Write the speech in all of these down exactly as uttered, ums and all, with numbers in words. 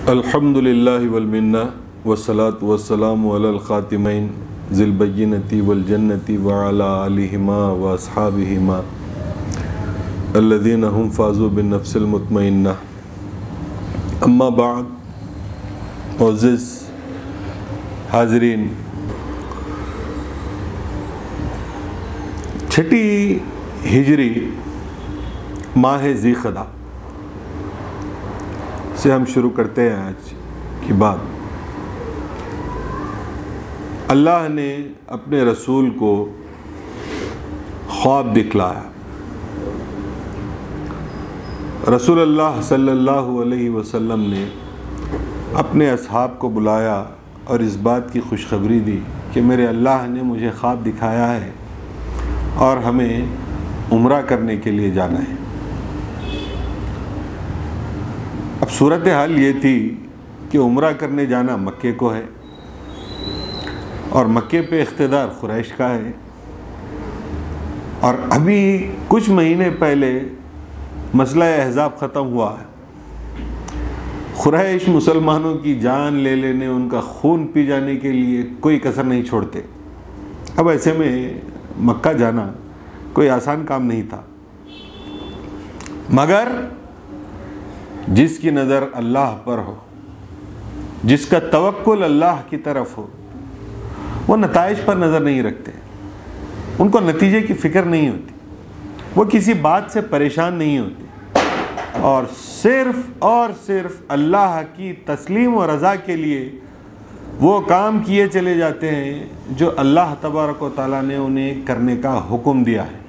अल्हम्दुलिल्लाहि वल मिन्ना वस्सलातु वस्सलामु अलल खातिमैन ज़िल बय्यिनति वल जन्नति व अला आलिहिमा व अस्हाबिहिमा अल्लज़ीना हुम फ़ाज़ू बिन नफ्सिल मुतमइन्ना। अम्मा बाद, मुअज़्ज़िज़ हाज़रीन, छठी हिजरी माह ज़ीक़दा से हम शुरू करते हैं आज की बात। अल्लाह ने अपने रसूल को ख्वाब दिखलाया। रसूल अल्लाह सल्लल्लाहु अलैहि वसल्लम ने अपने असहाब को बुलाया और इस बात की खुशखबरी दी कि मेरे अल्लाह ने मुझे ख्वाब दिखाया है और हमें उम्रा करने के लिए जाना है। अब सूरत हाल ये थी कि उम्रा करने जाना मक्के को है और मक्के पे इख्तिदार कुरैश का है, और अभी कुछ महीने पहले मसला अहज़ाब ख़त्म हुआ है। कुरैश मुसलमानों की जान ले लेने, उनका खून पी जाने के लिए कोई कसर नहीं छोड़ते। अब ऐसे में मक्का जाना कोई आसान काम नहीं था, मगर जिसकी नज़र अल्लाह पर हो, जिसका तवक्कुल अल्लाह की तरफ हो, वो नताइज पर नज़र नहीं रखते। उनको नतीजे की फ़िक्र नहीं होती, वो किसी बात से परेशान नहीं होते और सिर्फ़ और सिर्फ अल्लाह की तस्लीम और रज़ा के लिए वो काम किए चले जाते हैं जो अल्लाह तबारक व तआला ने उन्हें करने का हुक्म दिया है।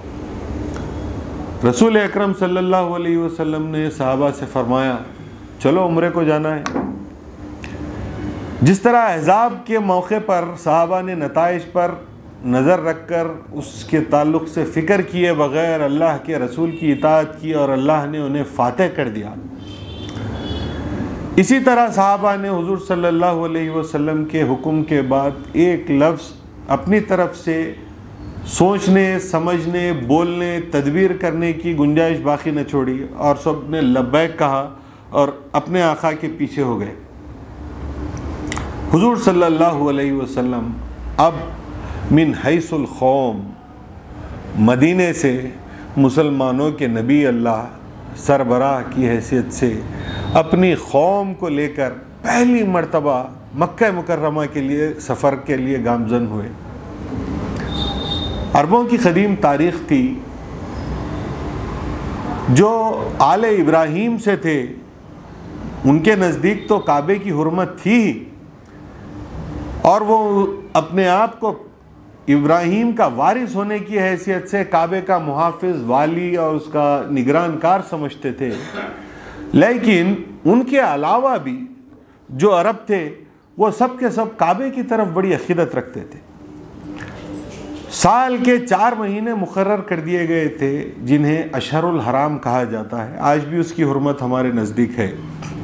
रसूल अकरम सल्लल्लाहु अलैहि वसल्लम ने सहाबा से फरमाया, चलो उम्रे को जाना है। जिस तरह अहज़ाब के मौके पर सहाबा ने नताइज पर नज़र रखकर उसके ताल्लुक़ से फ़िक्र किए बग़ैर अल्लाह के रसूल की इताअत की और अल्लाह ने उन्हें फ़ातह कर दिया, इसी तरह सहाबा ने हुज़ूर सल्लल्लाहु अलैहि वसल्लम के हुक्म के बाद एक लफ्ज़ अपनी तरफ से सोचने, समझने, बोलने, तदबीर करने की गुंजाइश बाकी न छोड़ी और सब ने लब्बैक कहा और अपने आका के पीछे हो गए। हुज़ूर सल्लल्लाहु अलैहि वसल्लम अब मिन हैसुल क़ौम, मदीने से मुसलमानों के नबी अल्लाह सरबराह की हैसियत से अपनी कौम को लेकर पहली मर्तबा मक्का मुकर्रमा के लिए सफ़र के लिए गामज़न हुए। अरबों की क़दीम तारीख़ थी, जो आले इब्राहीम से थे उनके नज़दीक तो काबे की हुर्मत थी ही, और वो अपने आप को इब्राहीम का वारिस होने की हैसियत से काबे का मुहाफ़िज़, वाली और उसका निगरानकार समझते थे। लेकिन उनके अलावा भी जो अरब थे वो सब के सब काबे की तरफ बड़ी अक़ीदत रखते थे। साल के चार महीने मुकर्रर कर दिए गए थे जिन्हें अशहरुल हराम कहा जाता है। आज भी उसकी हुर्मत हमारे नज़दीक है।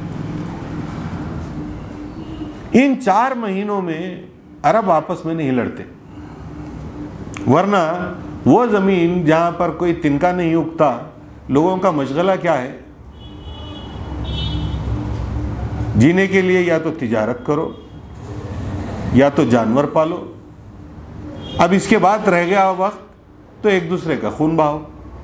इन चार महीनों में अरब आपस में नहीं लड़ते, वरना वो ज़मीन जहाँ पर कोई तिनका नहीं उगता, लोगों का मशगला क्या है? जीने के लिए या तो तिजारत करो या तो जानवर पालो। अब इसके बाद रह गया वक्त तो एक दूसरे का खून बहाओ।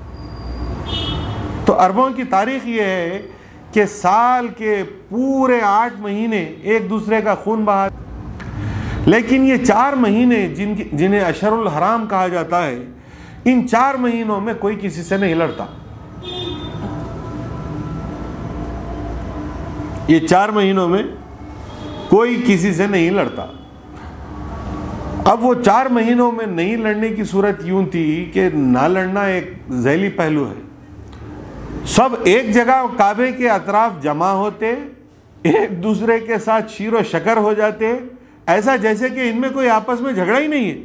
तो अरबों की तारीख़ ये है कि साल के पूरे आठ महीने एक दूसरे का खून बहा, लेकिन ये चार महीने जिन जिन्हें अशहरुल हराम कहा जाता है, इन चार महीनों में कोई किसी से नहीं लड़ता। ये चार महीनों में कोई किसी से नहीं लड़ता। अब वो चार महीनों में नहीं लड़ने की सूरत यूं थी कि ना लड़ना एक ज़ैली पहलू है। सब एक जगह काबे के अतराफ जमा होते, एक दूसरे के साथ शीरो शकर हो जाते, ऐसा जैसे कि इनमें कोई आपस में झगड़ा ही नहीं है,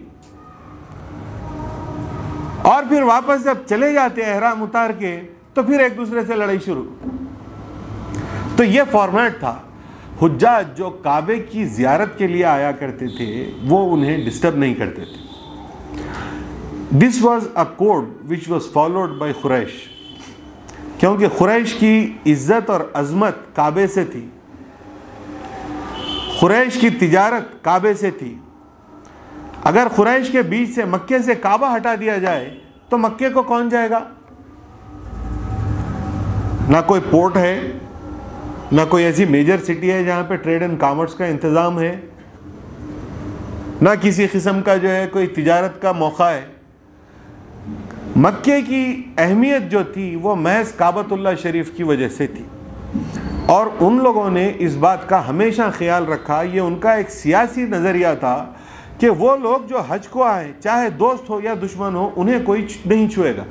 और फिर वापस जब चले जाते एहराम उतार के तो फिर एक दूसरे से लड़ाई शुरू। तो ये फॉर्मेट था। हुज्जाज जो काबे की ज़ियारत के लिए आया करते थे वो उन्हें डिस्टर्ब नहीं करते थे। This was a code which was followed by Quraysh, क्योंकि कुरैश की इज़्ज़त और अज़मत काबे से थी। खुरैश की तिजारत काबे से थी। अगर खुरैश के बीच से मक्के से काबा हटा दिया जाए तो मक्के को कौन जाएगा? ना कोई पोर्ट है, ना कोई ऐसी मेजर सिटी है जहाँ पे ट्रेड एंड कॉमर्स का इंतज़ाम है, ना किसी किस्म का जो है कोई तिजारत का मौका है। मक्के की अहमियत जो थी वो महज काबतुल्लाह शरीफ की वजह से थी, और उन लोगों ने इस बात का हमेशा ख्याल रखा, ये उनका एक सियासी नज़रिया था कि वो लोग जो हज को आए, चाहे दोस्त हो या दुश्मन हो, उन्हें कोई नहीं छुएगा।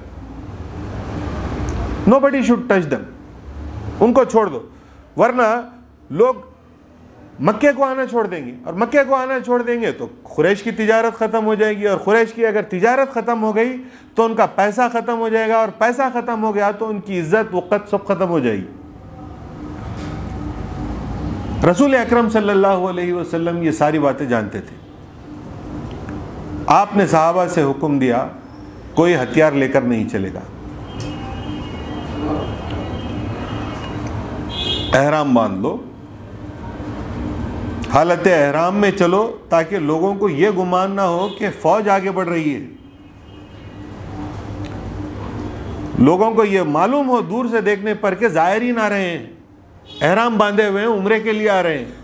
नोबडी शुड टच देम, उनको छोड़ दो, वरना लोग मक्के को आना छोड़ देंगे, और मक्के को आना छोड़ देंगे तो खुरैश की तिजारत ख़त्म हो जाएगी, और खुरैश की अगर तिजारत ख़त्म हो गई तो उनका पैसा ख़त्म हो जाएगा, और पैसा ख़त्म हो गया तो उनकी इज़्ज़त वक़्त सब ख़त्म हो जाएगी। रसूल अकरम सल्लल्लाहु अलैहि वसल्लम ये सारी बातें जानते थे। आपने सहाबा से हुक्म दिया, कोई हथियार लेकर नहीं चलेगा, एहराम बांध लो, हालत एहराम में चलो, ताकि लोगों को यह गुमान ना हो कि फौज आगे बढ़ रही है, लोगों को यह मालूम हो दूर से देखने पर कि ज़ायरीन आ रहे हैं, एहराम बांधे हुए हैं, उम्रे के लिए आ रहे हैं।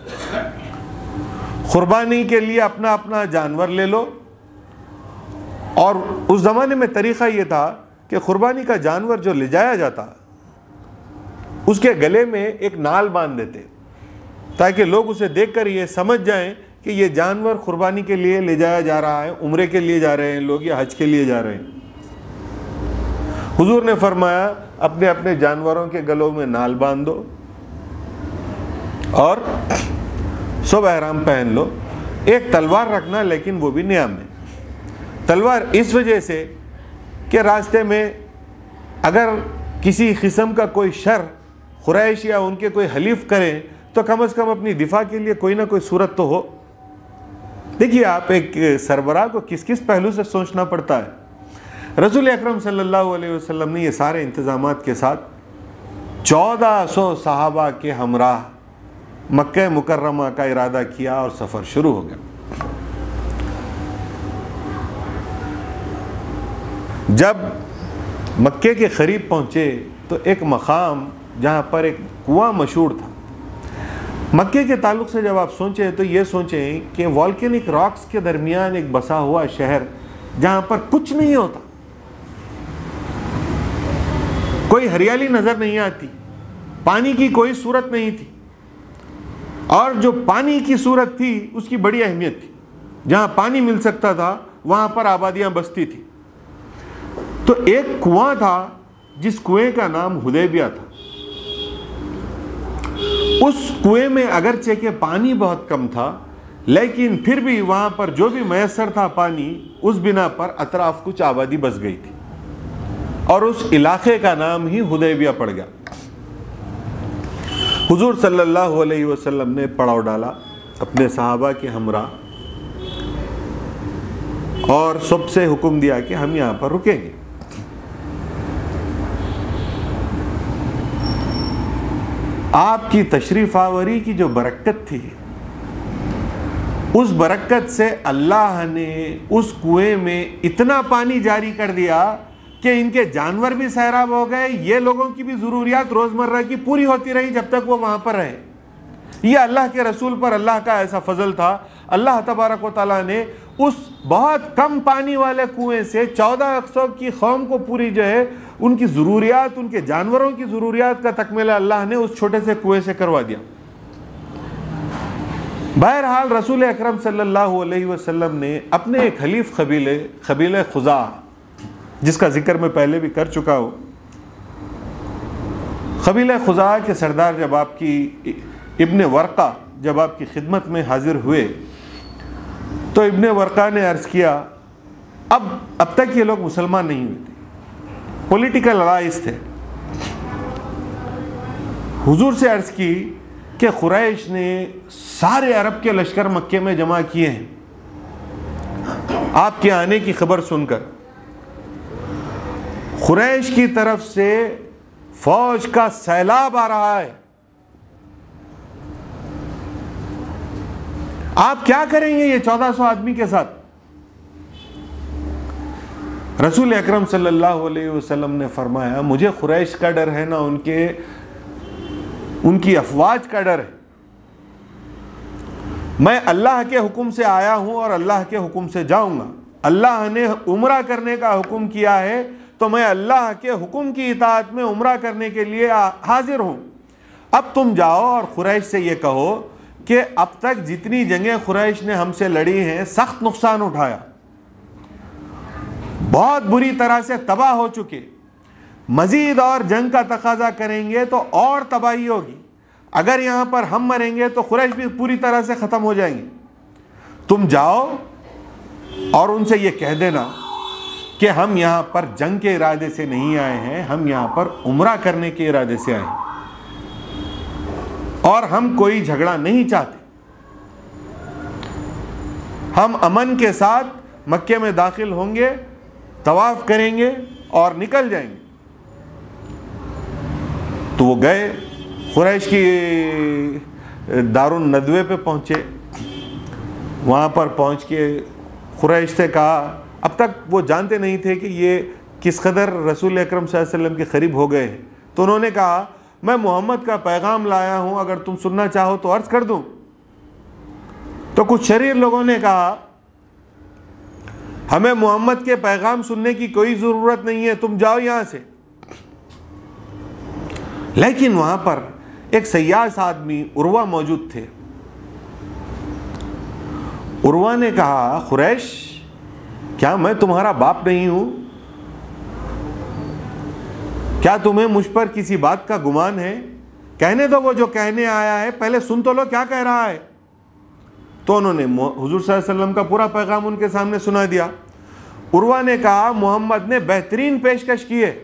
कुर्बानी के लिए अपना अपना जानवर ले लो, और उस ज़माने में तरीक़ा ये था कि कुर्बानी का जानवर जो ले जाया जाता उसके गले में एक नाल बांध देते, ताकि लोग उसे देखकर ये समझ जाएं कि ये जानवर कुर्बानी के लिए ले जाया जा रहा है, उम्रे के लिए जा रहे हैं लोग या हज के लिए जा रहे हैं। हुजूर ने फरमाया, अपने अपने जानवरों के गलों में नाल बांध दो और सब एहराम पहन लो। एक तलवार रखना, लेकिन वो भी नियाम में। तलवार इस वजह से कि रास्ते में अगर किसी किस्म का कोई शर खुरैश या उनके कोई हलीफ करें तो कम अज़ कम अपनी दिफा के लिए कोई ना कोई सूरत तो हो। देखिए, आप एक सरबराह को किस किस पहलू से सोचना पड़ता है। रसूल अकरम सल्लल्लाहु अलैहि वसल्लम ने ये सारे इंतज़ामात के साथ चौदह सौ सहाबा के हमराह मक्का मुकर्रमा का इरादा किया और सफ़र शुरू हो गया। जब मक्के के करीब पहुँचे तो एक मकाम जहाँ पर एक कुआं मशहूर था। मक्के के ताल्लुक़ से जब आप सोचें तो ये सोचें कि वॉल्केनिक रॉक्स के दरमियान एक बसा हुआ शहर जहाँ पर कुछ नहीं होता, कोई हरियाली नज़र नहीं आती, पानी की कोई सूरत नहीं थी, और जो पानी की सूरत थी उसकी बड़ी अहमियत थी। जहाँ पानी मिल सकता था वहाँ पर आबादियाँ बसती थी। तो एक कुआं था जिस कुएं का नाम हुदैबिया था। उस कुएं में अगरचे के पानी बहुत कम था, लेकिन फिर भी वहाँ पर जो भी मैसर था पानी, उस बिना पर अतराफ कुछ आबादी बस गई थी और उस इलाके का नाम ही हुदैबिया पड़ गया। हुजूर सल्लल्लाहु अलैहि वसल्लम ने पड़ाव डाला अपने सहाबा के हमरा और सबसे हुक्म दिया कि हम यहाँ पर रुकेंगे। आपकी तशरीफ आवरी की जो बरकत थी, उस बरकत से अल्लाह ने उस कुएं में इतना पानी जारी कर दिया कि इनके जानवर भी सैराब हो गए, ये लोगों की भी ज़रूरियात रोज़मर्रा की पूरी होती रही जब तक वो वहाँ पर रहे। ये अल्लाह के रसूल पर अल्लाह का ऐसा फजल था। अल्लाह तबारक व तआला ने उस बहुत कम पानी वाले कुएं से चौदह सौ की कौम को पूरी जो है उनकी ज़रूरियात, उनके जानवरों की ज़रूरियात का तकमीला अल्लाह ने उस छोटे से कुएं से करवा दिया। बहरहाल रसूल अकरम सल्लल्लाहु अलैहि वसल्लम ने अपने एक खलीफ कबीले कबीले खुज़ा, जिसका जिक्र मैं पहले भी कर चुका हूँ, कबीले खुज़ा के सरदार जब आपकी इब्ने वर्का जब आपकी खिदमत में हाजिर हुए तो इब्ने वर्का ने अर्ज़ किया, अब अब तक ये लोग मुसलमान नहीं हुए थे, पॉलिटिकल अलाइज थे। हुजूर से अर्ज़ की कि कुरैश ने सारे अरब के लश्कर मक्के में जमा किए हैं आपके आने की खबर सुनकर। कुरैश की तरफ से फौज का सैलाब आ रहा है, आप क्या करेंगे ये चौदह सौ आदमी के साथ? रसूल अकरम सल्लल्लाहु अलैहि वसल्लम ने फरमाया, मुझे कुरैश का डर है ना उनके उनकी अफवाज का डर है। मैं अल्लाह के हुक्म से आया हूं और अल्लाह के हुक्म से जाऊंगा। अल्लाह ने उम्रा करने का हुक्म किया है तो मैं अल्लाह के हुक्म की इताअत में उम्रा करने के लिए हाजिर हूं। अब तुम जाओ और कुरैश से ये कहो कि अब तक जितनी जंगें कुरैश ने हमसे लड़ी हैं, सख्त नुकसान उठाया, बहुत बुरी तरह से तबाह हो चुके, मजीद और जंग का तकाजा करेंगे तो और तबाही होगी। अगर यहाँ पर हम मरेंगे तो कुरैश भी पूरी तरह से ख़त्म हो जाएंगे। तुम जाओ और उनसे ये कह देना कि हम यहाँ पर जंग के इरादे से नहीं आए हैं, हम यहाँ पर उम्रा करने के इरादे से आए हैं और हम कोई झगड़ा नहीं चाहते। हम अमन के साथ मक्के में दाखिल होंगे, तवाफ करेंगे और निकल जाएंगे। तो वो गए, कुरैश की दारुन नदवे पे पहुंचे। वहाँ पर पहुँच के कुरैश से कहा, अब तक वो जानते नहीं थे कि ये किस कदर रसूल अकरम सल्लल्लाहु अलैहि वसल्लम के करीब हो गए। तो उन्होंने कहा, मैं मोहम्मद का पैगाम लाया हूँ, अगर तुम सुनना चाहो तो अर्ज़ कर दूँ। तो कुछ शरीर लोगों ने कहा, हमें मोहम्मद के पैगाम सुनने की कोई ज़रूरत नहीं है, तुम जाओ यहाँ से। लेकिन वहाँ पर एक सयास आदमी उर्वा मौजूद थे। उर्वा ने कहा, कुरैश, क्या मैं तुम्हारा बाप नहीं हूं? क्या तुम्हें मुझ पर किसी बात का गुमान है? कहने दो वो जो कहने आया है, पहले सुन तो लो क्या कह रहा है। तो उन्होंने हुजूर सल्लल्लाहु अलैहि वसल्लम का पूरा पैगाम उनके सामने सुना दिया। उर्वा ने कहा, मोहम्मद ने बेहतरीन पेशकश की है,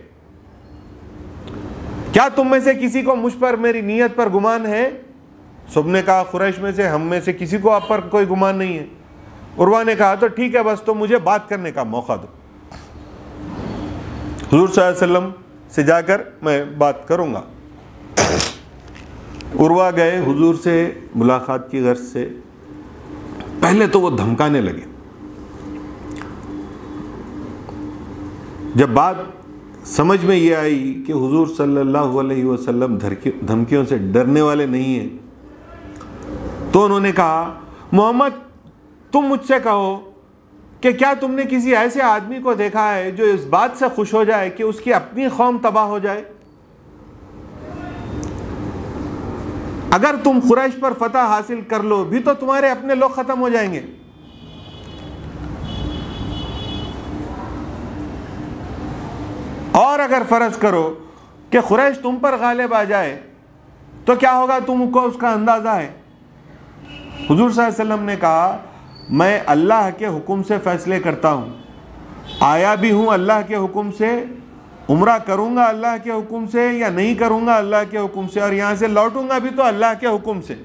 क्या तुम में से किसी को मुझ पर मेरी नीयत पर गुमान है? सबने कहा, कुरैश में से हम में से किसी को आप पर कोई गुमान नहीं है। उर्वा ने कहा, तो ठीक है, बस तो मुझे बात करने का मौका दो, हुजूर सल्लल्लाहु अलैहि वसल्लम से जाकर मैं बात करूंगा। उर्वा गए, हुजूर से मुलाकात की गर्ज से। पहले तो वो धमकाने लगे। जब बात समझ में ये आई कि हुजूर सल्लल्लाहु अलैहि वसल्लम धमकियों से डरने वाले नहीं हैं, तो उन्होंने कहा, मोहम्मद, तुम मुझसे कहो कि क्या तुमने किसी ऐसे आदमी को देखा है जो इस बात से खुश हो जाए कि उसकी अपनी कौम तबाह हो जाए? अगर तुम कुरैश पर फतह हासिल कर लो भी तो तुम्हारे अपने लोग खत्म हो जाएंगे। और अगर फर्ज करो कि कुरैश तुम पर गालिब आ जाए तो क्या होगा, तुमको उसका अंदाजा है। हुजूर सल्लल्लाहु अलैहि वसल्लम ने कहा, मैं अल्लाह के हुक्म से फैसले करता हूँ, आया भी हूँ अल्लाह के हुक्म से, उम्रा करूँगा अल्लाह के हुक्म से या नहीं करूँगा अल्लाह के हुक्म से, और यहाँ से लौटूंगा भी तो अल्लाह के हुक्म से।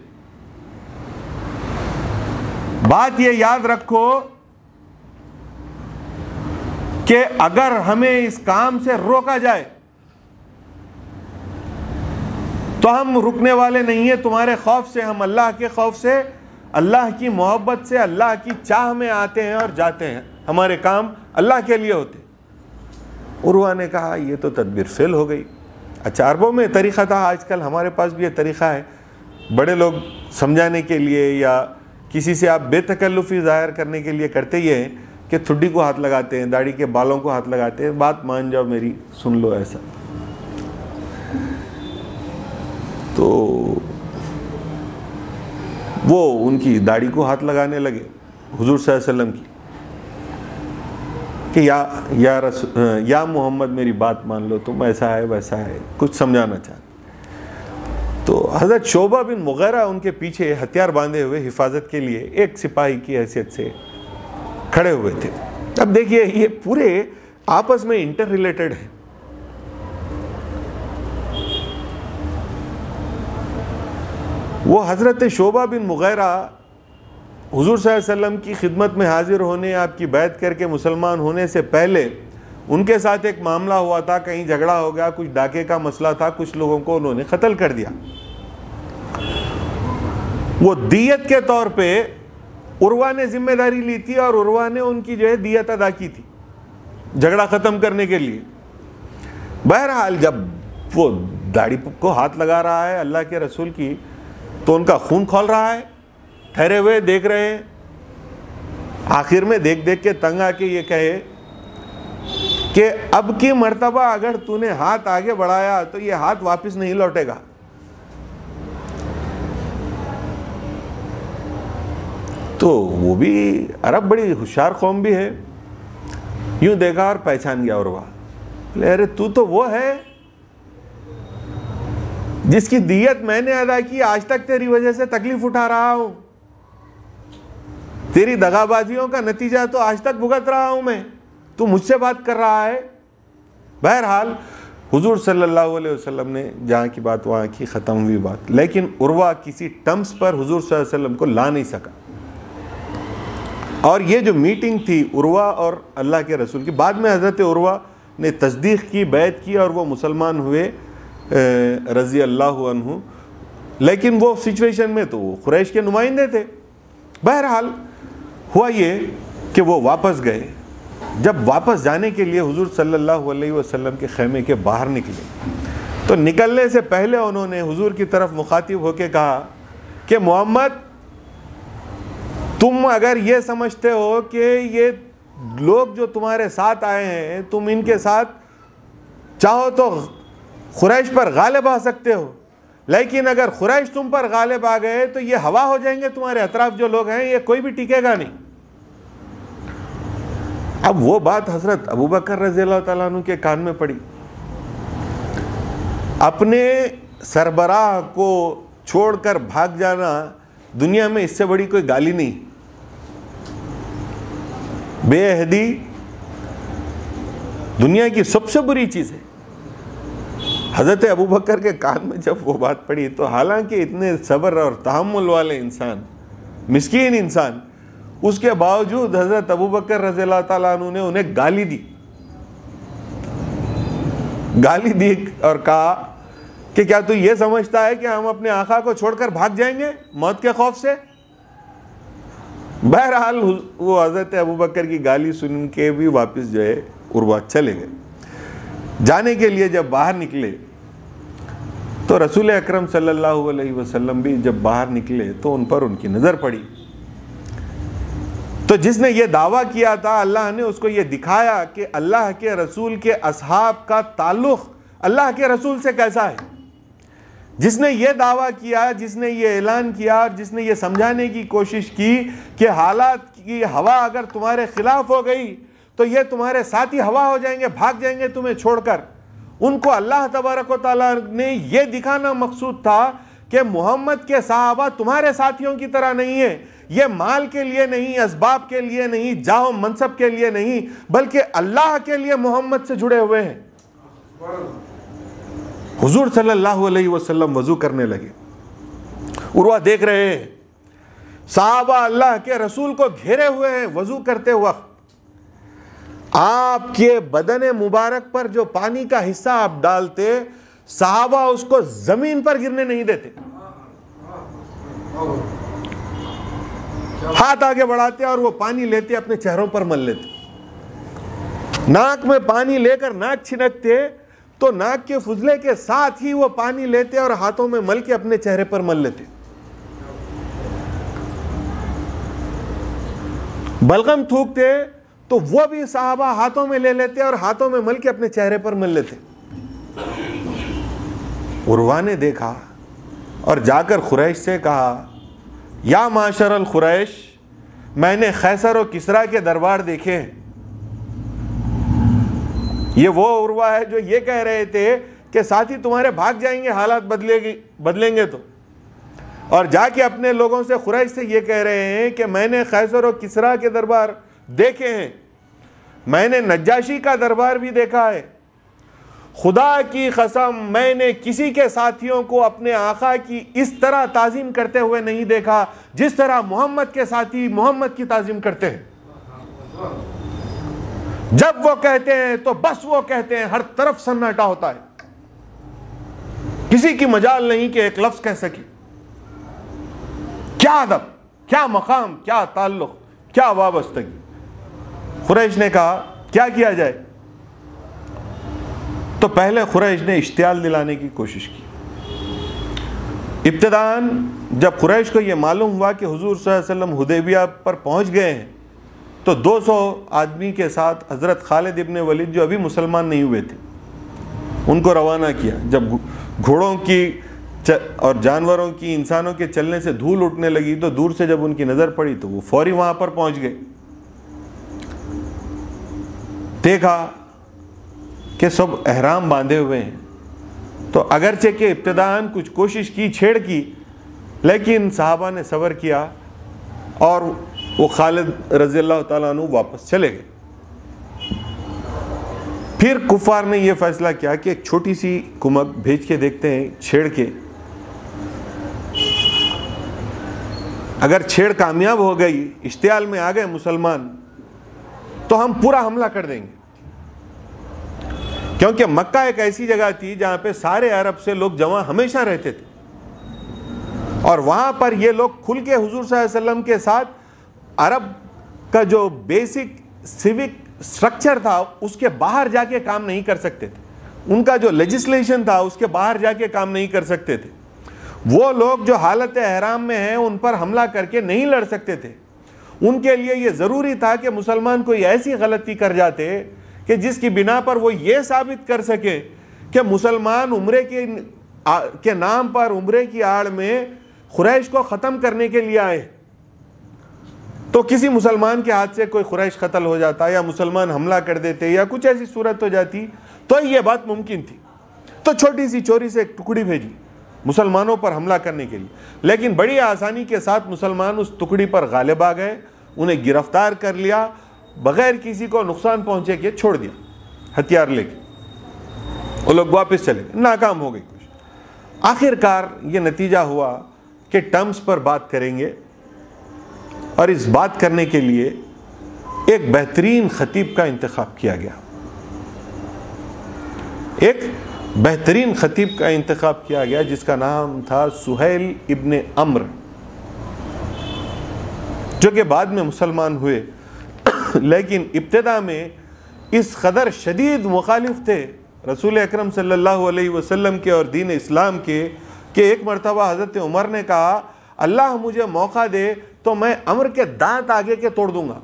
बात ये याद रखो कि अगर हमें इस काम से रोका जाए तो हम रुकने वाले नहीं है। तुम्हारे खौफ से, हम अल्लाह के खौफ से, अल्लाह की मोहब्बत से, अल्लाह की चाह में आते हैं और जाते हैं। हमारे काम अल्लाह के लिए होते। उर्वा ने कहा, ये तो तदबीर फेल हो गई। अच्छा, अरबों में तरीक़ा था, आजकल हमारे पास भी ये तरीक़ा है। बड़े लोग समझाने के लिए या किसी से आप बेतकल्लुफ़ी ज़ाहिर करने के लिए करते ही हैं कि ठुड्डी को हाथ लगाते हैं, दाढ़ी के बालों को हाथ लगाते हैं, बात मान जाओ मेरी, सुन लो ऐसा। तो वो उनकी दाढ़ी को हाथ लगाने लगे हुजूर सल्लल्लाहु अलैहि वसल्लम की कि या या रस या मोहम्मद मेरी बात मान लो, तुम ऐसा है वैसा है, कुछ समझाना चाहते। तो हज़रत शोबा बिन मुगैरा उनके पीछे हथियार बांधे हुए हिफाजत के लिए एक सिपाही की हैसियत से खड़े हुए थे। अब देखिए, ये पूरे आपस में इंटर रिलेटेड है। वो हज़रत शोबा बिन मुगैरा हुजूर सल्लल्लाहु अलैहि वसल्लम की खिदमत में हाजिर होने, आपकी बैत करके मुसलमान होने से पहले उनके साथ एक मामला हुआ था, कहीं झगड़ा हो गया, कुछ डाके का मसला था, कुछ लोगों को उन्होंने कत्ल कर दिया। वो दियत के तौर पे उर्वा ने जिम्मेदारी ली थी और उर्वा ने उनकी जो है दियत अदा की थी झगड़ा ख़त्म करने के लिए। बहरहाल जब वो दाढ़ी को हाथ लगा रहा है अल्लाह के रसूल की, तो उनका खून खौल रहा है, ठहरे हुए देख रहे हैं। आखिर में देख देख के तंग आके ये कहे कि अब की मर्तबा अगर तूने हाथ आगे बढ़ाया तो ये हाथ वापस नहीं लौटेगा। तो वो भी अरब बड़ी होशियार कौम भी है, यूं देखा और पहचान गया उर्वा। बोले अरे तू तो वो है जिसकी दियत मैंने अदा की, आज तक तेरी वजह से तकलीफ उठा रहा हूं, तेरी दगाबाजियों का नतीजा तो आज तक भुगत रहा हूं मैं, तू मुझसे बात कर रहा है। बहरहाल हुजूर सल्लल्लाहु अलैहि वसल्लम ने जहाँ की बात वहाँ की, ख़त्म हुई बात। लेकिन उर्वा किसी टर्म्स पर हुजूर सल्लल्लाहु अलैहि वसल्लम को ला नहीं सका। और ये जो मीटिंग थी उर्वा और अल्लाह के रसूल की, बाद में हज़रत उर्वा ने तस्दीक़ की, बैत की और वो मुसलमान हुए रज़ी अल्लाहु अन्हु। लेकिन वो सिचुएशन में तो वो कुरैश के नुमाइंदे थे। बहरहाल हुआ ये कि वो वापस गए। जब वापस जाने के लिए हुजूर सल्लल्लाहु अलैहि वसल्लम के खैमे के बाहर निकले, तो निकलने से पहले उन्होंने हुजूर की तरफ मुखातिब होकर कहा कि मोहम्मद, तुम अगर ये समझते हो कि ये लोग जो तुम्हारे साथ आए हैं, तुम इनके साथ चाहो तो कुरैश पर गालिब आ सकते हो, लेकिन अगर कुरैश तुम पर गालिब आ गए तो ये हवा हो जाएंगे तुम्हारे अतराफ जो लोग हैं, ये कोई भी टिकेगा नहीं। अब वो बात हजरत अबू बकर रज़ियल्लाहु ताला अन्हु के कान में पड़ी। अपने सरबराह को छोड़कर भाग जाना दुनिया में इससे बड़ी कोई गाली नहीं, बेअहदी दुनिया की सबसे बुरी चीज़ है। हज़रत अबू बकर के कान में जब वो बात पड़ी, तो हालांकि इतने सब्र और तहम्मुल वाले इंसान, मिस्कीन इंसान, उसके बावजूद हज़रत अबू बकर रज़ियल्लाहु ताला अन्हु ने उन्हें गाली दी गाली दी और कहा कि क्या तू ये समझता है कि हम अपने आका को छोड़कर भाग जाएंगे मौत के खौफ से। बहरहाल वो हज़रत अबू बकर की गाली सुन के भी वापस जो है उर्वा चले गए। जाने के लिए जब बाहर निकले तो रसूल अकरम सल्लल्लाहु अलैहि वसल्लम भी जब बाहर निकले तो उन पर उनकी नज़र पड़ी। तो जिसने ये दावा किया था, अल्लाह ने उसको ये दिखाया कि अल्लाह के रसूल के असहाब का ताल्लुक़ अल्लाह के रसूल से कैसा है। जिसने ये दावा किया, जिसने ये ऐलान किया, जिसने ये समझाने की कोशिश की कि हालात की हवा अगर तुम्हारे खिलाफ हो गई तो ये तुम्हारे साथ ही हवा हो जाएंगे, भाग जाएंगे तुम्हें छोड़कर, उनको अल्लाह तबारक व तआला ने ये दिखाना मकसूद था कि मोहम्मद के सहाबा तुम्हारे साथियों की तरह नहीं है। ये माल के लिए नहीं, असबाब के लिए नहीं, जाहो मनसब के लिए नहीं, बल्कि अल्लाह के लिए मोहम्मद से जुड़े हुए हैं। हुजूर सल्लल्लाहु अलैहि वसल्लम वजू करने लगे। उर्वा देख रहे हैं सहाबा अल्लाह के रसूल को घेरे हुए हैं। वजू करते वक्त आपके बदन मुबारक पर जो पानी का हिस्सा आप डालते, सहाबा उसको जमीन पर गिरने नहीं देते, हाथ आगे बढ़ाते और वो पानी लेते अपने चेहरों पर मल लेते। नाक में पानी लेकर नाक छिनकते तो नाक के फुजले के साथ ही वो पानी लेते और हाथों में मल के अपने चेहरे पर मल लेते। बलगम थूकते तो वो भी सहाबा हाथों में ले लेते और हाथों में मल के अपने चेहरे पर मल लेते। उर्वा ने देखा और जाकर खुरैश से कहा, या माशर अल खुरैश, मैंने खैसर और किसरा के दरबार देखे। ये वो उर्वा है जो ये कह रहे थे कि साथी तुम्हारे भाग जाएंगे हालात बदलेगी बदलेंगे तो, और जाके अपने लोगों से खुरैश से ये कह रहे हैं कि मैंने खैसर और किसरा के दरबार देखे हैं, मैंने नज्जाशी का दरबार भी देखा है। खुदा की कसम मैंने किसी के साथियों को अपने आका की इस तरह ताज़ीम करते हुए नहीं देखा जिस तरह मोहम्मद के साथी मोहम्मद की ताज़ीम करते हैं। जब वो कहते हैं तो बस वो कहते हैं, हर तरफ सन्नाटा होता है, किसी की मजाल नहीं कि एक लफ्ज कह सके। क्या अदब, क्या मकाम, क्या ताल्लुक, क्या वाबस्तगी। कुरैश ने कहा क्या किया जाए? तो पहले कुरैश ने इश्तियाल दिलाने की कोशिश की। इब्तिदान जब कुरैश को यह मालूम हुआ कि हुजूर सल्लल्लाहु अलैहि वसल्लम हुदैबिया पर पहुंच गए हैं, तो दो सौ आदमी के साथ हज़रत खालिद इब्ने वलीद जो अभी मुसलमान नहीं हुए थे उनको रवाना किया। जब घोड़ों की और जानवरों की, इंसानों के चलने से धूल उठने लगी तो दूर से जब उनकी नज़र पड़ी तो वो फौरी वहाँ पर पहुँच गए। देखा कि सब एहराम बांधे हुए हैं, तो अगरचे के इब्तिदान कुछ कोशिश की, छेड़ की, लेकिन सहाबा ने सब्र किया और वो खालिद रज़ी अल्लाह ताला अन्हु वापस चले गए। फिर कुफार ने यह फैसला किया कि एक छोटी सी कुमक भेज के देखते हैं, छेड़ के, अगर छेड़ कामयाब हो गई, इश्तियाल में आ गए मुसलमान, तो हम पूरा हमला कर देंगे। क्योंकि मक्का एक ऐसी जगह थी जहां पे सारे अरब से लोग जमा हमेशा रहते थे और वहां पर ये लोग खुल के हुजूर सल्लल्लाहु अलैहि वसल्लम के साथ अरब का जो बेसिक सिविक स्ट्रक्चर था उसके बाहर जाके काम नहीं कर सकते थे। उनका जो लेजिस्लेशन था उसके बाहर जाके काम नहीं कर सकते थे। वो लोग जो हालत एहराम में हैं उन पर हमला करके नहीं लड़ सकते थे। उनके लिए ये ज़रूरी था कि मुसलमान कोई ऐसी गलती कर जाते कि जिसकी बिना पर वो ये साबित कर सके कि मुसलमान उम्रे के के नाम पर, उम्रे की आड़ में कुरैश को ख़त्म करने के लिए आए। तो किसी मुसलमान के हाथ से कोई कुरैश कत्ल हो जाता या मुसलमान हमला कर देते या कुछ ऐसी सूरत हो जाती तो ये बात मुमकिन थी। तो छोटी सी चोरी से एक टुकड़ी भेजी मुसलमानों पर हमला करने के लिए, लेकिन बड़ी आसानी के साथ मुसलमान उस टुकड़ी पर गालिब आ गए, उन्हें गिरफ्तार कर लिया, बगैर किसी को नुकसान पहुंचे के छोड़ दिया, हथियार लेके वो लोग वापस चले गए, नाकाम हो गई कुछ। आखिरकार ये नतीजा हुआ कि टर्म्स पर बात करेंगे और इस बात करने के लिए एक बेहतरीन खतीब का इंतखाब किया गया। एक बेहतरीन खतीब का इंतखाब किया गया जिसका नाम था सुहैल इब्ने अम्र, जो कि बाद में मुसलमान हुए, लेकिन इब्तिदा में इस कदर शदीद मुखालिफ थे रसूल अकरम सल्लल्लाहु अलैहि वसल्लम के और दीन इस्लाम के कि एक मरतबा हज़रत उमर ने कहा, अल्लाह मुझे मौका दे तो मैं अमर के दांत आगे के तोड़ दूंगा।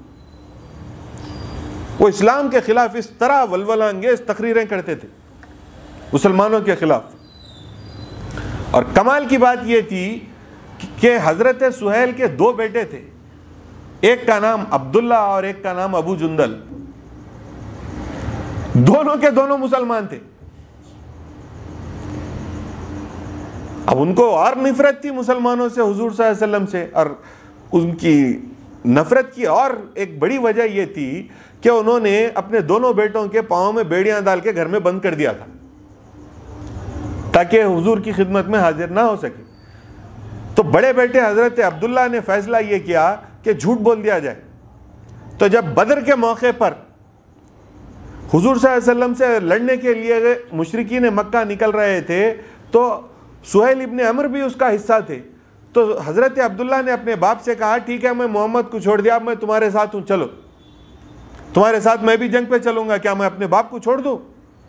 वो इस्लाम के खिलाफ इस तरह वलवला अंगेज तकरीरें करते थे मुसलमानों के खिलाफ। और कमाल की बात यह थी कि हजरत सुहैल के दो बेटे थे, एक का नाम अब्दुल्ला और एक का नाम अबू जुंदल, दोनों के दोनों मुसलमान थे। अब उनको और नफरत थी मुसलमानों से, हुजूर सल्लल्लाहु अलैहि वसल्लम से, और उनकी नफरत की और एक बड़ी वजह यह थी कि उन्होंने अपने दोनों बेटों के पांव में बेड़ियां डाल के घर में बंद कर दिया था ताकि हुजूर की खिदमत में हाजिर ना हो सके। तो बड़े बेटे हजरत अब्दुल्ला ने फैसला यह किया कि झूठ बोल दिया जाए। तो जब बदर के मौके पर हुजूर सल्लल्लाहु अलैहि वसल्लम से लड़ने के लिए मुशरिकीन मक्का निकल रहे थे तो सुहैल इब्ने अमर भी उसका हिस्सा थे। तो हजरत अब्दुल्ला ने अपने बाप से कहा, ठीक है मैं मोहम्मद को छोड़ दिया, अब मैं तुम्हारे साथ हूं, चलो तुम्हारे साथ मैं भी जंग पे चलूंगा, क्या मैं अपने बाप को छोड़ दूं?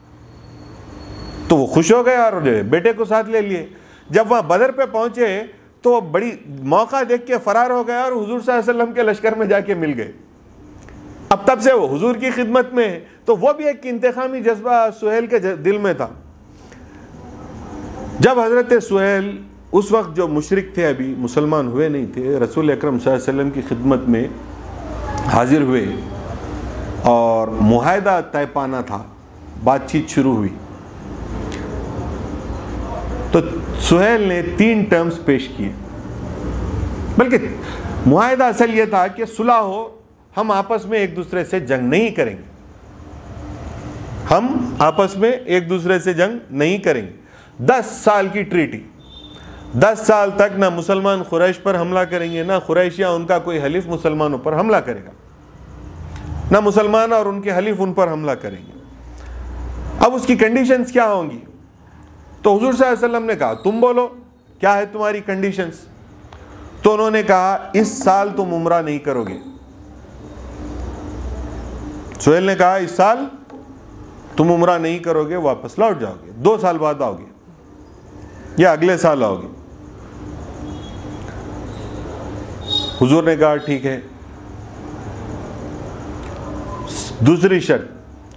तो वो खुश हो गए और बेटे को साथ ले लिए। जब वहां बदर पे पहुंचे तो वो बड़ी मौका देख के फरार हो गया और हुजूर सल्लल्लाहु अलैहि वसल्लम के लश्कर में जाके मिल गए। अब तब से वो हुजूर की खिदमत में, तो वो भी एक इंतकामी जज्बा सुहैल के दिल में था। जब हजरत सुहैल उस वक्त जो मुशरिक थे, अभी मुसलमान हुए नहीं थे, रसूल अकरम सल्लल्लाहु अलैहि वसल्लम की खिदमत में हाजिर हुए और मुआहदा तय पाना था, बातचीत शुरू हुई, तो सुहैल ने तीन टर्म्स पेश किए। बल्कि मुआहदा असल ये था कि सुलह हो, हम आपस में एक दूसरे से जंग नहीं करेंगे, हम आपस में एक दूसरे से जंग नहीं करेंगे। दस साल की ट्रीटी, दस साल तक ना मुसलमान कुरैश पर हमला करेंगे, ना कुरैश या उनका कोई हलीफ मुसलमानों पर हमला करेगा, ना मुसलमान और उनके हलीफ उन पर हमला करेंगे। अब उसकी कंडीशंस क्या होंगी? तो हुजूर सल्लल्लाहु अलैहि वसल्लम ने कहा, तुम बोलो क्या है तुम्हारी कंडीशंस? तो उन्होंने कहा इस साल तुम उम्रा नहीं करोगे। सुहेल ने कहा इस साल तुम उम्रा नहीं करोगे, वापस लौट जाओगे, दो साल बाद आओगे या अगले साल आओगे। हुजूर ने कहा ठीक है। दूसरी शर्त,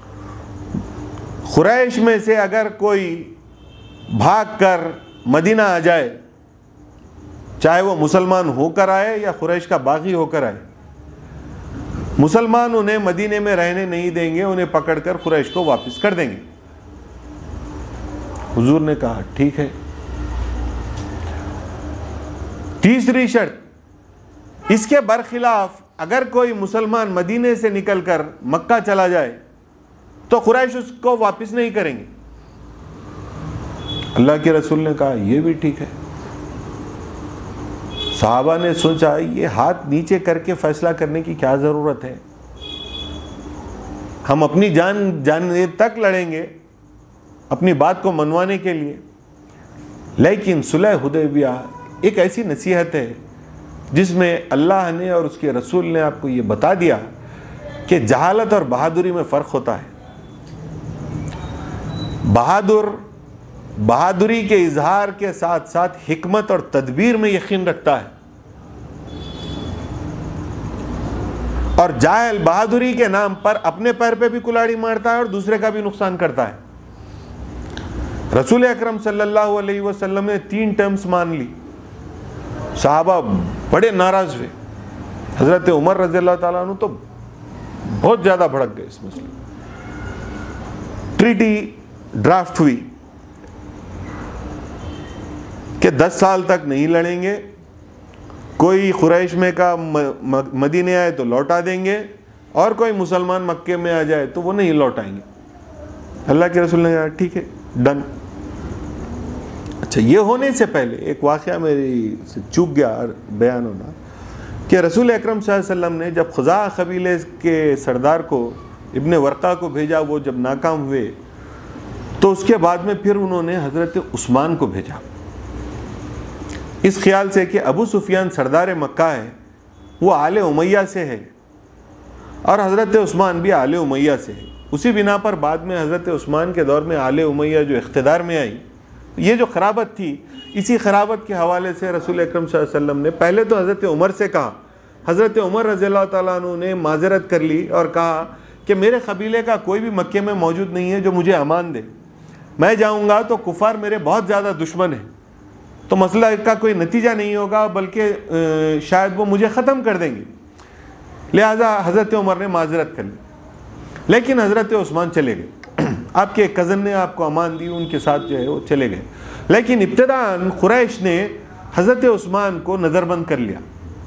खुरैश में से अगर कोई भागकर मदीना आ जाए, चाहे वो मुसलमान होकर आए या खुरैश का बागी होकर आए, मुसलमान उन्हें मदीने में रहने नहीं देंगे, उन्हें पकड़कर खुरैश को वापस कर देंगे। हुजूर ने कहा ठीक है। तीसरी शर्त, इसके बरखिलाफ अगर कोई मुसलमान मदीने से निकलकर मक्का चला जाए तो खुरैश उसको वापस नहीं करेंगे। अल्लाह के रसूल ने कहा यह भी ठीक है। सहाबा ने सोचा ये हाथ नीचे करके फैसला करने की क्या जरूरत है, हम अपनी जान जाने तक लड़ेंगे अपनी बात को मनवाने के लिए। लेकिन सुलह हुदैबिया एक ऐसी नसीहत है जिसमें अल्लाह ने और उसके रसूल ने आपको ये बता दिया कि जहालत और बहादुरी में फ़र्क होता है। बहादुर बहादुरी के इजहार के साथ साथ हिकमत और तदबीर में यकीन रखता है, और जाहिल बहादुरी के नाम पर अपने पैर पे भी कुल्हाड़ी मारता है और दूसरे का भी नुकसान करता है। रसूल अकरम सल्लल्लाहु अलैहि वसल्लम ने तीन टर्म्स मान ली, साहबा बड़े नाराज हुए। हजरत उमर रज़ियल्लाहु ताला अन्हु तो बहुत ज्यादा भड़क गए इस मसले। ट्रीटी ड्राफ्ट हुई कि दस साल तक नहीं लड़ेंगे, कोई कुरैश में का मदीने आए तो लौटा देंगे, और कोई मुसलमान मक्के में आ जाए तो वो नहीं लौटाएंगे। अल्लाह के रसूल ने कहा ठीक है, डन। अच्छा, ये होने से पहले एक वाक़या मेरी से चूक गया बयान होना कि रसूल अकरम सल्लल्लाहु अलैहि वसल्लम ने जब खुज़ा कबीले के सरदार को इब्ने वर्क़ा को भेजा, वो जब नाकाम हुए तो उसके बाद में फिर उन्होंने हज़रत उस्मान को भेजा, इस ख्याल से कि अबू सुफियान सरदार मक्का है, वो आले उमैया से है और हज़रत उस्मान भी आले उमैया से है। उसी बिना पर बाद में हज़रत उस्मान के दौर में आले उमैया जो इख्तिदार में आई, ये जो खराबत थी, इसी खराबत के हवाले से रसूल अकरम सल्लल्लाहु अलैहि वसल्लम ने पहले तो हज़रत उमर से कहा। हज़रत उमर रज़ियल्लाहु ताला अन्हु ने माजरत कर ली और कहा कि मेरे कबीले का कोई भी मक्के में मौजूद नहीं है जो मुझे अमान दे, मैं जाऊँगा तो कुफार मेरे बहुत ज़्यादा दुश्मन हैं, तो मसला का कोई नतीजा नहीं होगा, बल्कि शायद वो मुझे ख़त्म कर देंगे। लिहाजा हज़रत उमर ने माजरत कर ली, लेकिन हज़रत उस्मान चले गए। आपके एक कज़न ने आपको अमान दी, उनके साथ जो है वो चले गए। लेकिन इब्तिदान कुरैश ने हज़रत उस्मान को नज़रबंद कर लिया।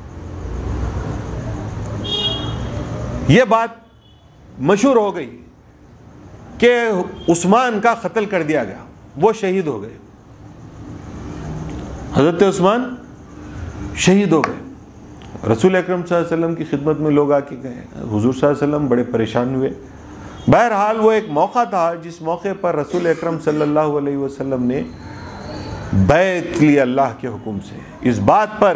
ये बात मशहूर हो गई कि उस्मान का कत्ल कर दिया गया, वो शहीद हो गए, हज़रत उस्मान शहीद हो गए। रसूल अकरम सल्लल्लाहु अलैहि वसल्लम की खिदमत में लोग आके गए, हुजूर सल्लल्लाहु अलैहि वसल्लम बड़े परेशान हुए। बहरहाल वो एक मौका था जिस मौके पर रसूल अकरम सल्लल्लाहु अलैहि वसल्लम ने बैत ली अल्लाह के हुक्म से, इस बात पर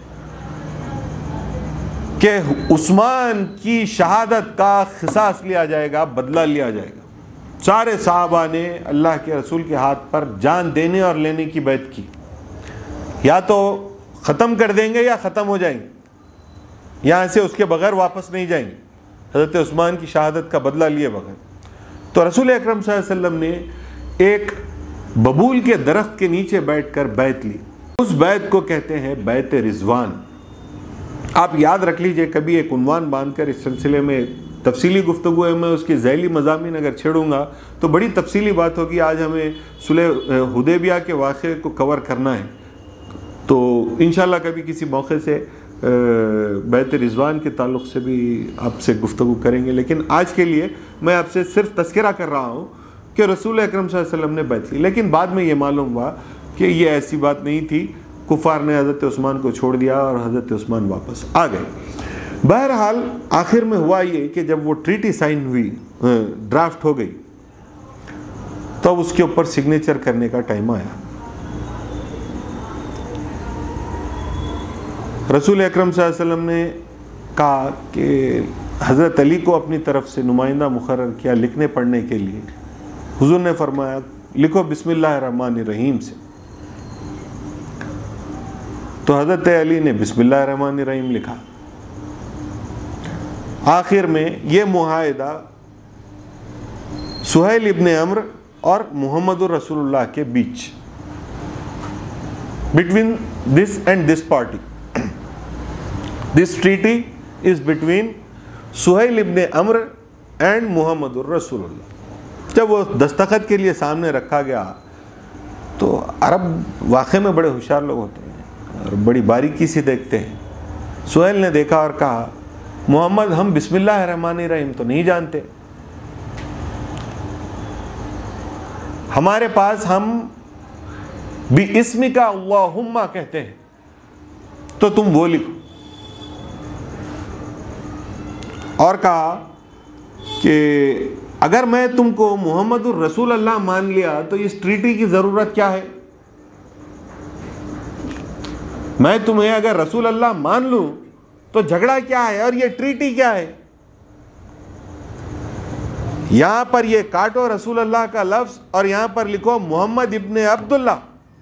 कि उस्मान की शहादत का ख़िसास लिया जाएगा, बदला लिया जाएगा। सारे साहबा ने अल्लाह के रसूल के हाथ पर जान देने और लेने की बैत की, या तो ख़त्म कर देंगे या ख़त्म हो जाएंगे, यहाँ से उसके बगैर वापस नहीं जाएंगे, हज़रत उस्मान की शहादत का बदला लिए बगैर। तो रसूल अकरम सल्लल्लाहु अलैहि वसल्लम ने एक बबूल के दरख्त के नीचे बैठकर बैत ली। उस बैत को कहते हैं बैत रिजवान। आप याद रख लीजिए, कभी एक उन्वान बांधकर इस सिलसिले में तफसीली गुफ्तगू है, मैं उसकी ज़ैली मज़ामीन अगर छेड़ूंगा तो बड़ी तफसीली बात होगी। आज हमें सुलह हुदैबिया के वाक़े को कवर करना है, तो इंशाल्लाह कभी किसी मौके से बैत रिजवान के ताल्लुक़ से भी आपसे गुफ्तगू करेंगे। लेकिन आज के लिए मैं आपसे सिर्फ तज़किरा कर रहा हूँ कि रसूल अकरम सल्लल्लाहु अलैहि वसल्लम ने बैत ली। लेकिन बाद में ये मालूम हुआ कि ये ऐसी बात नहीं थी, कुफार ने हज़रत उस्मान को छोड़ दिया और हज़रत उस्मान वापस आ गए। बहरहाल आखिर में हुआ ये कि जब वो ट्रीटी साइन हुई, ड्राफ्ट हो गई, तब तो उसके ऊपर सिग्नेचर करने का टाइम आया। रसूल अकरम सल्लल्लाहु अलैहि वसल्लम ने कहा कि हज़रत अली को अपनी तरफ से नुमाइंदा मुकर्रर किया लिखने पढ़ने के लिए। हुजूर ने फरमाया लिखो बिस्मिल्लाहिर्रहमानिर्रहीम से। तो हज़रत अली ने बिस्मिल्लाहिर्रहमानिर्रहीम लिखा। आखिर में ये मुआहिदा सुहैल इब्ने अम्र और मुहम्मदुर रसूलुल्लाह के बीच, between this and this party, this treaty is between Suhail ibn Amr and मुहम्मदुर रसूलुल्लाह। जब वो दस्तखत के लिए सामने रखा गया तो अरब वाकई में बड़े होशियार लोग होते हैं और बड़ी बारीकी से देखते हैं। सुहैल ने देखा और कहा मोहम्मद हम बिस्मिल्लाहिर्रहमानिर्रहीम तो नहीं जानते, हमारे पास हम भी इस्मी का अल्लाहुम्मा कहते हैं, तो तुम वो लिखो। और कहा कि अगर मैं तुमको मुहम्मदुर रसूल अल्लाह मान लिया तो इस ट्रीटी की ज़रूरत क्या है? मैं तुम्हें अगर रसूल अल्लाह मान लूं तो झगड़ा क्या है और ये ट्रीटी क्या है? यहां पर ये काटो रसूल अल्लाह का लफ्ज और यहां पर लिखो मोहम्मद इब्ने अब्दुल्ला।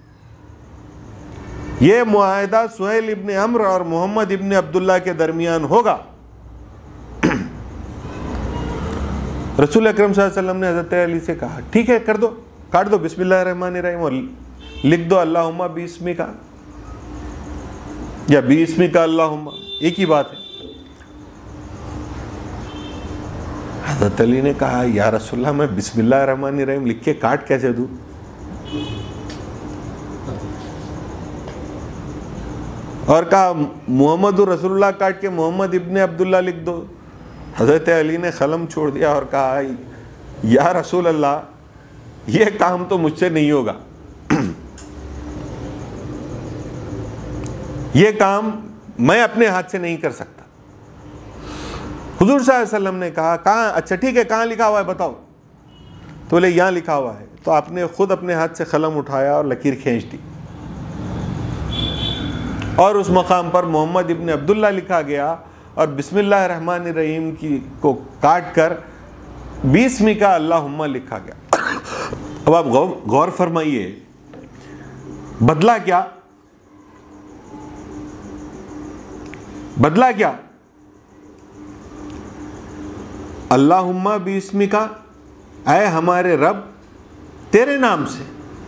ये मुआहिदा सुहैल इब्ने अम्र और मोहम्मद इब्ने अब्दुल्ला के दरमियान होगा। रसूल अकरम सल्लल्लाहु अलैहि वसल्लम ने हज़रत अली से कहा ठीक है कर दो, काट दो बिस्मिल्लाहिर्रहमानिर्रहीम और लिख दो अल्लाहुम्मा बिस्मी का या बिस्मी का अल्लाहुम्मा, एक ही बात है। हज़रत अली ने कहा या रसूलल्लाह मैं बिस्मिल्लाहिर्रहमानिर्रहीम लिख के काट कैसे दूं? और कहा मुहम्मदुर रसूलुल्लाह काट के मोहम्मद इब्ने अब्दुल्ला लिख दो। हज़रत अली ने कलम छोड़ दिया और कहा या रसूल अल्लाह ये काम तो मुझसे नहीं होगा, ये काम मैं अपने हाथ से नहीं कर सकता। हुजूर सल्लल्लाहु अलैहि वसल्लम ने कहा कहाँ, अच्छा ठीक है कहाँ लिखा हुआ है बताओ? तो बोले यहाँ लिखा हुआ है। तो आपने खुद अपने हाथ से कलम उठाया और लकीर खींच दी और उस मकाम पर मोहम्मद इब्ने अब्दुल्ला लिखा गया और बिस्मिल्लाहिर्रहमानिर्रहीम की को काट कर बिस्मी का अल्लाहुम्मा लिखा गया। अब आप गौर गौर फरमाइए, बदला क्या? बदला क्या? अल्लाहुम्मा बिस्मी का, ऐ हमारे रब तेरे नाम से।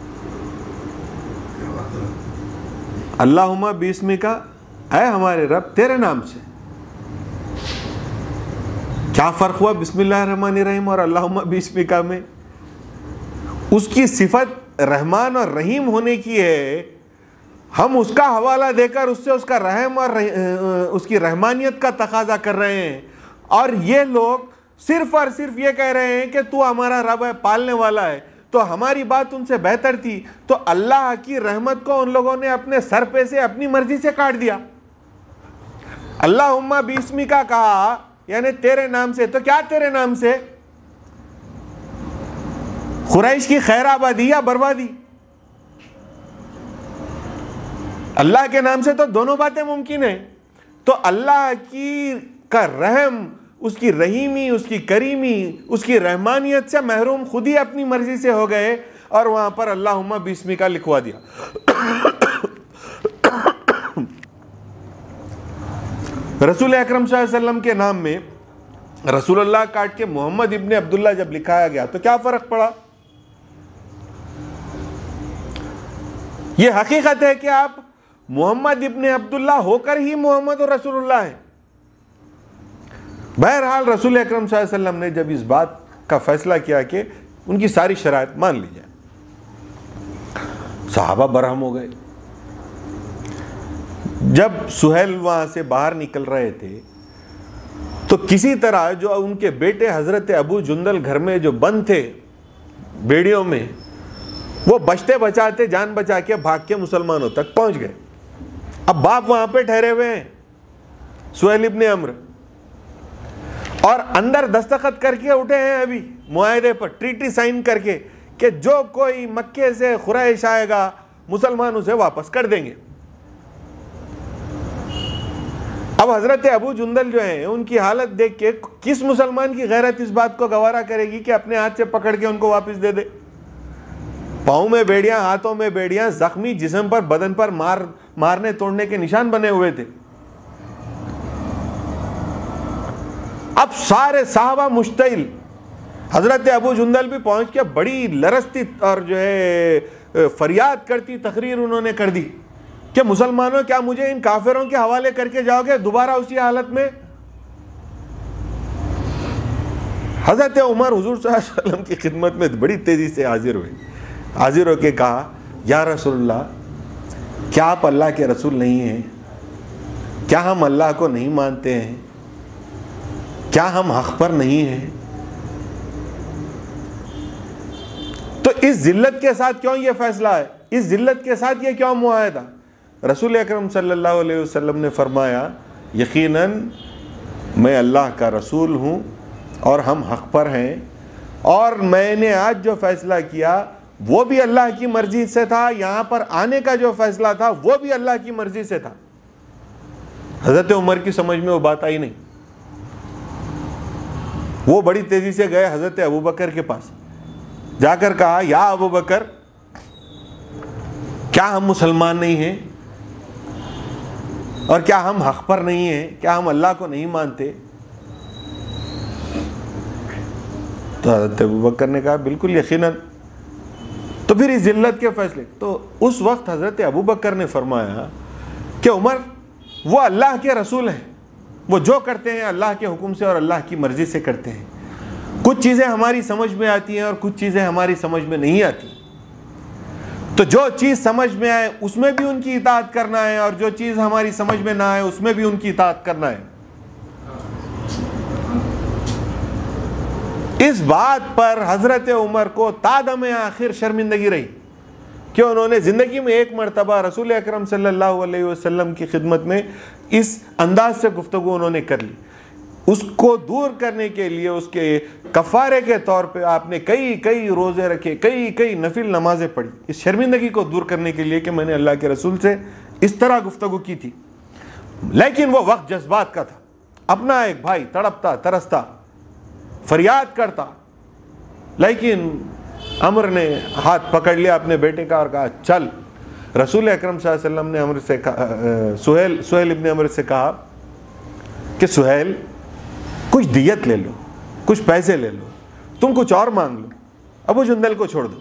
अल्लाहुम्मा बिस्मी का, ऐ हमारे रब तेरे नाम से। क्या फ़र्क हुआ बिस्मिल्लाहिर्रहमानिर्रहीम और अल्लाहुम्मा बिस्मी का में? उसकी सिफत रहमान और रहीम होने की है, हम उसका हवाला देकर उससे उसका रहम और रह, उसकी रहमानियत का तकाजा कर रहे हैं। और ये लोग सिर्फ और सिर्फ ये कह रहे हैं कि तू हमारा रब है, पालने वाला है। तो हमारी बात उनसे बेहतर थी तो अल्लाह की रहमत को उन लोगों ने अपने सर पे से अपनी मर्जी से काट दिया। अल्लाहुम्मा बिस्मी का कहा यानी तेरे नाम से, तो क्या तेरे नाम से? खुरैश की खैराबादी या बर्बादी? अल्लाह के नाम से तो दोनों बातें मुमकिन है। तो अल्लाह की का रहम, उसकी रहीमी, उसकी करीमी, उसकी रहमानियत से महरूम खुद ही अपनी मर्जी से हो गए और वहां पर अल्लाहुम्मा बिस्मी का लिखवा दिया। रसूल अकरम सल्लल्लाहु अलैहि वसल्लम के नाम में रसूलुल्लाह काट के मोहम्मद इब्ने अब्दुल्ला जब लिखाया गया तो क्या फर्क पड़ा? यह हकीकत है कि आप मोहम्मद इब्ने अब्दुल्ला होकर ही मोहम्मद और रसूलुल्लाह है। बहरहाल रसूल अकरम सल्लल्लाहु अलैहि वसल्लम ने जब इस बात का फैसला किया कि उनकी सारी शराइत मान ली जाए, सहाबा बरहम हो गए। जब सुहैल वहां से बाहर निकल रहे थे तो किसी तरह जो उनके बेटे हजरत अबू जुंदल घर में जो बंद थे बेड़ियों में, वो बचते बचाते जान बचा के भाग के मुसलमानों तक पहुंच गए। अब बाप वहां पे ठहरे हुए हैं सुहैल इब्ने अम्र, और अंदर दस्तखत करके उठे हैं अभी मुआहिदे पर, ट्रीटी साइन करके कि जो कोई मक्के से खुरैश आएगा मुसलमान उसे वापस कर देंगे। अब हज़रत अबू जुंदल जो हैं उनकी हालत देख के किस मुसलमान की गैरत इस बात को गवारा करेगी कि अपने हाथ से पकड़ के उनको वापस दे दे। पाँव में बेड़ियां, हाथों में बेड़ियां, जख्मी जिस्म पर, बदन पर मार मारने तोड़ने के निशान बने हुए थे। अब सारे साहबा मुश्तइल, हजरत अबू जुंदल भी पहुंच के बड़ी लरसती और जो है फरियाद करती तकरीर उन्होंने कर दी कि मुसलमानों, क्या मुझे इन काफिरों के हवाले करके जाओगे दोबारा उसी हालत में? हजरत उमर हुजूर सल्लल्लाहु अलैहि वसल्लम की खिदमत में बड़ी तेजी से हाजिर हुए। हाजिर होके कहा, या रसूलल्लाह, क्या आप अल्लाह के रसूल नहीं हैं? क्या हम अल्लाह को नहीं मानते हैं? क्या हम हक पर नहीं हैं? तो इस जिल्लत के साथ क्यों ये फैसला है? इस जिल्लत के साथ ये क्यों मुआहदा? रसूल अकरम सल्लल्लाहु अलैहि वसल्लम ने फरमाया, यकीनन मैं अल्लाह का रसूल हूँ और हम हक पर हैं, और मैंने आज जो फ़ैसला किया वो भी अल्लाह की मर्ज़ी से था, यहाँ पर आने का जो फ़ैसला था वो भी अल्लाह की मर्ज़ी से था। हज़रत उमर की समझ में वो बात आई नहीं। वो बड़ी तेज़ी से गए हज़रत अबू बकर के पास, जाकर कहा, या अबू बकर, क्या हम मुसलमान नहीं हैं? और क्या हम हक पर नहीं हैं? क्या हम अल्लाह को नहीं मानते? तो हज़रत अबू बकर ने कहा, बिल्कुल यकीनन। तो फिर इस जिल्लत के फैसले, तो उस वक्त हज़रत अबू बकर ने फरमाया कि उमर, वो अल्लाह के रसूल हैं, वो जो करते हैं अल्लाह के हुक्म से और अल्लाह की मर्ज़ी से करते हैं। कुछ चीज़ें हमारी समझ में आती हैं और कुछ चीज़ें हमारी समझ में नहीं आती। तो जो चीज़ समझ में आए उसमें भी उनकी इताअत करना है, और जो चीज़ हमारी समझ में ना आए उसमें भी उनकी इताअत करना है। इस बात पर हज़रत उमर को तादम आखिर शर्मिंदगी रही कि उन्होंने ज़िंदगी में एक मरतबा रसूल अकरम सल्लल्लाहु अलैहि वसल्लम की खिदमत में इस अंदाज से गुफ्तगू उन्होंने कर ली। उसको दूर करने के लिए उसके कफ़ारे के तौर पे आपने कई कई रोज़े रखे, कई कई नफिल नमाजें पढ़ी, इस शर्मिंदगी को दूर करने के लिए कि मैंने अल्लाह के रसूल से इस तरह गुफ्तगू की थी। लेकिन वो वक्त जज्बात का था। अपना एक भाई तड़पता तरसता फरियाद करता, लेकिन अमर ने हाथ पकड़ लिया अपने बेटे का और कहा, चल। रसूल अकरम सल्लल्लाहु अलैहि वसल्लम ने अमर से कहा, सुहेल सुहेल इब्ने अमर से कहा कि सुहेल, कुछ दियत ले लो, कुछ पैसे ले लो, तुम कुछ और मांग लो, अबू जुंदल को छोड़ दो।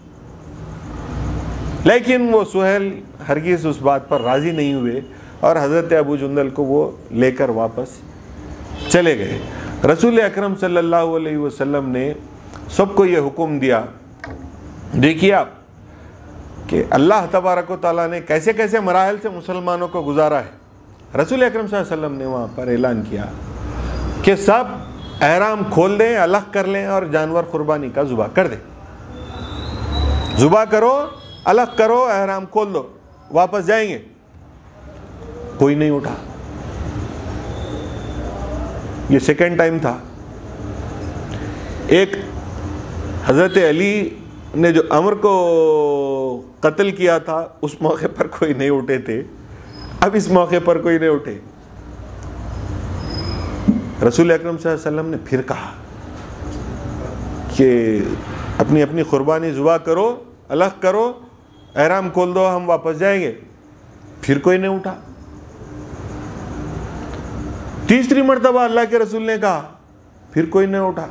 लेकिन वो सुहेल हरगिज़ उस बात पर राज़ी नहीं हुए और हज़रत अबू जुंदल को वो लेकर वापस चले गए। रसूल अकरम सल्लल्लाहु अलैहि वसल्लम ने सबको ये हुक्म दिया, देखिए आप कि अल्लाह तबारक व तआला ने कैसे कैसे मराहल से मुसलमानों को गुजारा है। रसूल अकरम सल्लल्लाहु अलैहि वसल्लम ने वहाँ पर ऐलान किया कि सब एहराम खोल दें, अलग कर लें और जानवर कुर्बानी का ज़ुबा कर दें। ज़ुबा करो, अलग करो, एहराम खोल दो, वापस जाएंगे। कोई नहीं उठा। ये सेकेंड टाइम था। एक हज़रत अली ने जो अमर को कत्ल किया था, उस मौके पर कोई नहीं उठे थे। अब इस मौके पर कोई नहीं उठे। रसूल अकरम सल्लल्लाहु अलैहि वसल्लम ने फिर कहा कि अपनी अपनी कुर्बानी ज़ुबा करो, अलग करो, एहराम खोल दो, हम वापस जाएंगे। फिर कोई नहीं उठा। तीसरी मर्तबा अल्लाह के रसूल ने कहा, फिर कोई नहीं उठा।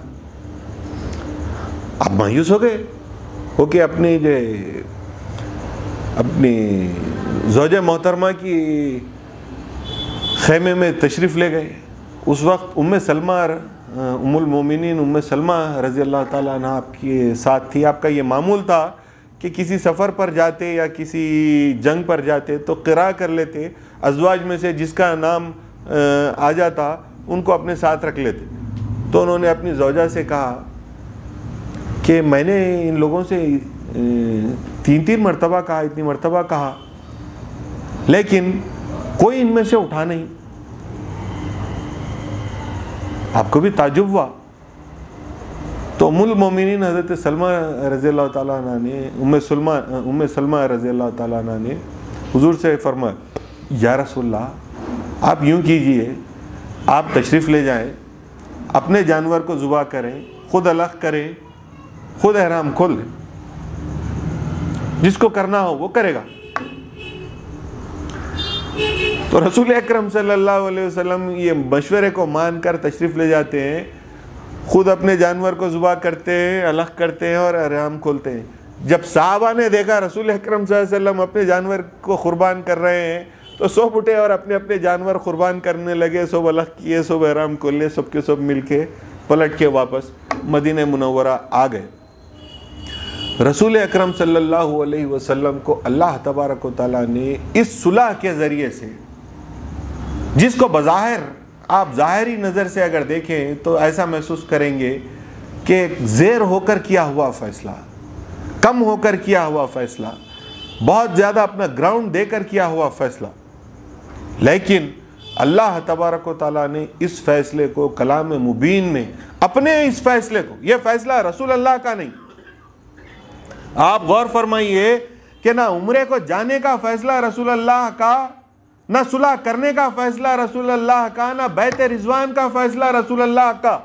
अब मायूस हो गए, हो के अपनी जो अपनी ज़ौजा मोहतरमा की खैमे में तशरीफ़ ले गए। उस वक्त उम्मे सलमा, उम्मुल मोमिनीन उम्मे सलमा रज़ी अल्लाह ताला अन्हा आपके साथ थी। आपका ये मामूल था कि किसी सफ़र पर जाते या किसी जंग पर जाते तो क़िरा कर लेते, अज़वाज में से जिसका नाम आ जाता उनको अपने साथ रख लेते। तो उन्होंने अपनी ज़ौजा से कहा कि मैंने इन लोगों से तीन तीन मरतबा कहा, इतनी मरतबा कहा, लेकिन कोई इनमें से उठा नहीं। आपको भी ताजुब हुआ। तो उम्मुल मोमिनीन हज़रत सलमा रज़ी अल्लाह ताला अन्हा ने उम्मे सलमा उम्मे सलमा रज़ी अल्लाह ताला अन्हा ने हुज़ूर से फरमाया, या रसूलल्लाह, आप यूं कीजिए, आप तशरीफ़ ले जाएं, अपने जानवर को ज़ुबा करें, खुद अलग करें, खुद एहराम खोल लें, जिसको करना हो वो करेगा। तो रसूल अकरम सल्लल्लाहु अलैहि वसल्लम ये मशवरे को मानकर तशरीफ़ ले जाते हैं, खुद अपने जानवर को ज़ुबा करते हैं, अलग करते हैं और एहराम खोलते हैं। जब सहाबा ने देखा रसूल अकरम सल्लल्लाहु अलैहि वसल्लम अपने जानवर को कुर्बान कर रहे हैं तो सब उठे और अपने अपने जानवर कुर्बान करने लगे, सब अलग किए, सब एहराम खोल लिए, सब के सब मिल के पलट के वापस मदीने मुनव्वरा आ गए। रसूल अकरम सल्लल्लाहु अलैहि वसल्लम को अल्लाह तबारक व तआला ने इस सुलह के ज़रिए से, जिसको बज़ाहिर आप ज़ाहिरी नज़र से अगर देखें तो ऐसा महसूस करेंगे कि ज़ेर होकर किया हुआ फ़ैसला, कम होकर किया हुआ फ़ैसला, बहुत ज़्यादा अपना ग्राउंड देकर किया हुआ फ़ैसला, लेकिन अल्लाह तबारक व तआला ने इस फ़ैसले को कलाम मुबीन में, अपने इस फ़ैसले को, यह फ़ैसला रसूल अल्लाह का नहीं। आप गौर फरमाइए कि ना उम्रे को जाने का फ़ैसला रसूल अल्लाह का, ना सुलह करने का फ़ैसला रसूल अल्लाह का, ना बैत रिज़वान का फ़ैसला रसूल अल्लाह का।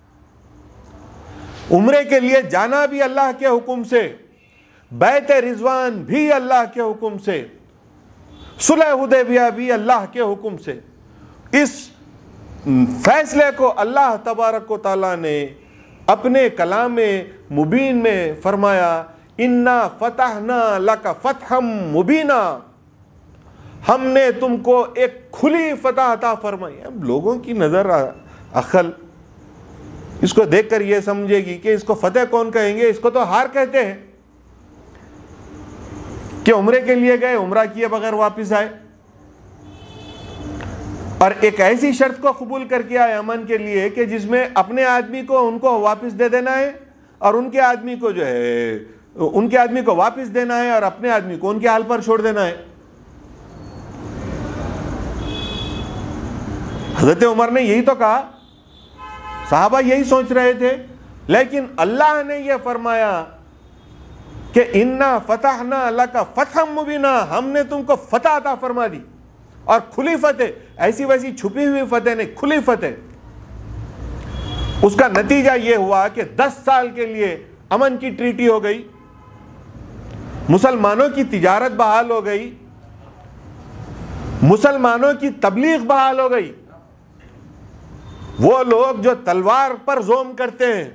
उम्रे के लिए जाना भी अल्लाह के हुक्म से, बैत रिज़वान भी अल्लाह के हुक्म से, सुलह हुदैबिया भी अल्लाह के हुक्म से। इस फैसले को अल्लाह तबारक व तआला ने अपने कलाम मुबीन में फरमाया, इन्ना फतहना लका फतहम मुबीना, हमने तुमको एक खुली फतह अता फरमाई। अब लोगों की नज़र अक्ल इसको देखकर ये समझेगी कि इसको फतेह कौन कहेंगे, इसको तो हार कहते हैं कि उम्रे के लिए गए, उम्रा किए बगैर वापस आए और एक ऐसी शर्त को कबूल करके आए अमन के लिए कि जिसमें अपने आदमी को उनको वापस दे देना है और उनके आदमी को जो है उनके आदमी को वापस देना है और अपने आदमी को उनके हाल पर छोड़ देना है। हज़रत उमर ने यही तो कहा, साहबा यही सोच रहे थे, लेकिन अल्लाह ने यह फरमाया कि इन्ना फतहना लका फतहम मुबीना, हमने तुमको फतह अता फरमा दी और खुली फतेह, ऐसी वैसी छुपी हुई फतेह नहीं, खुली फतेह। उसका नतीजा यह हुआ कि दस साल के लिए अमन की ट्रीटी हो गई, मुसलमानों की तिजारत बहाल हो गई, मुसलमानों की तबलीग बहाल हो गई। वो लोग जो तलवार पर जोम करते हैं,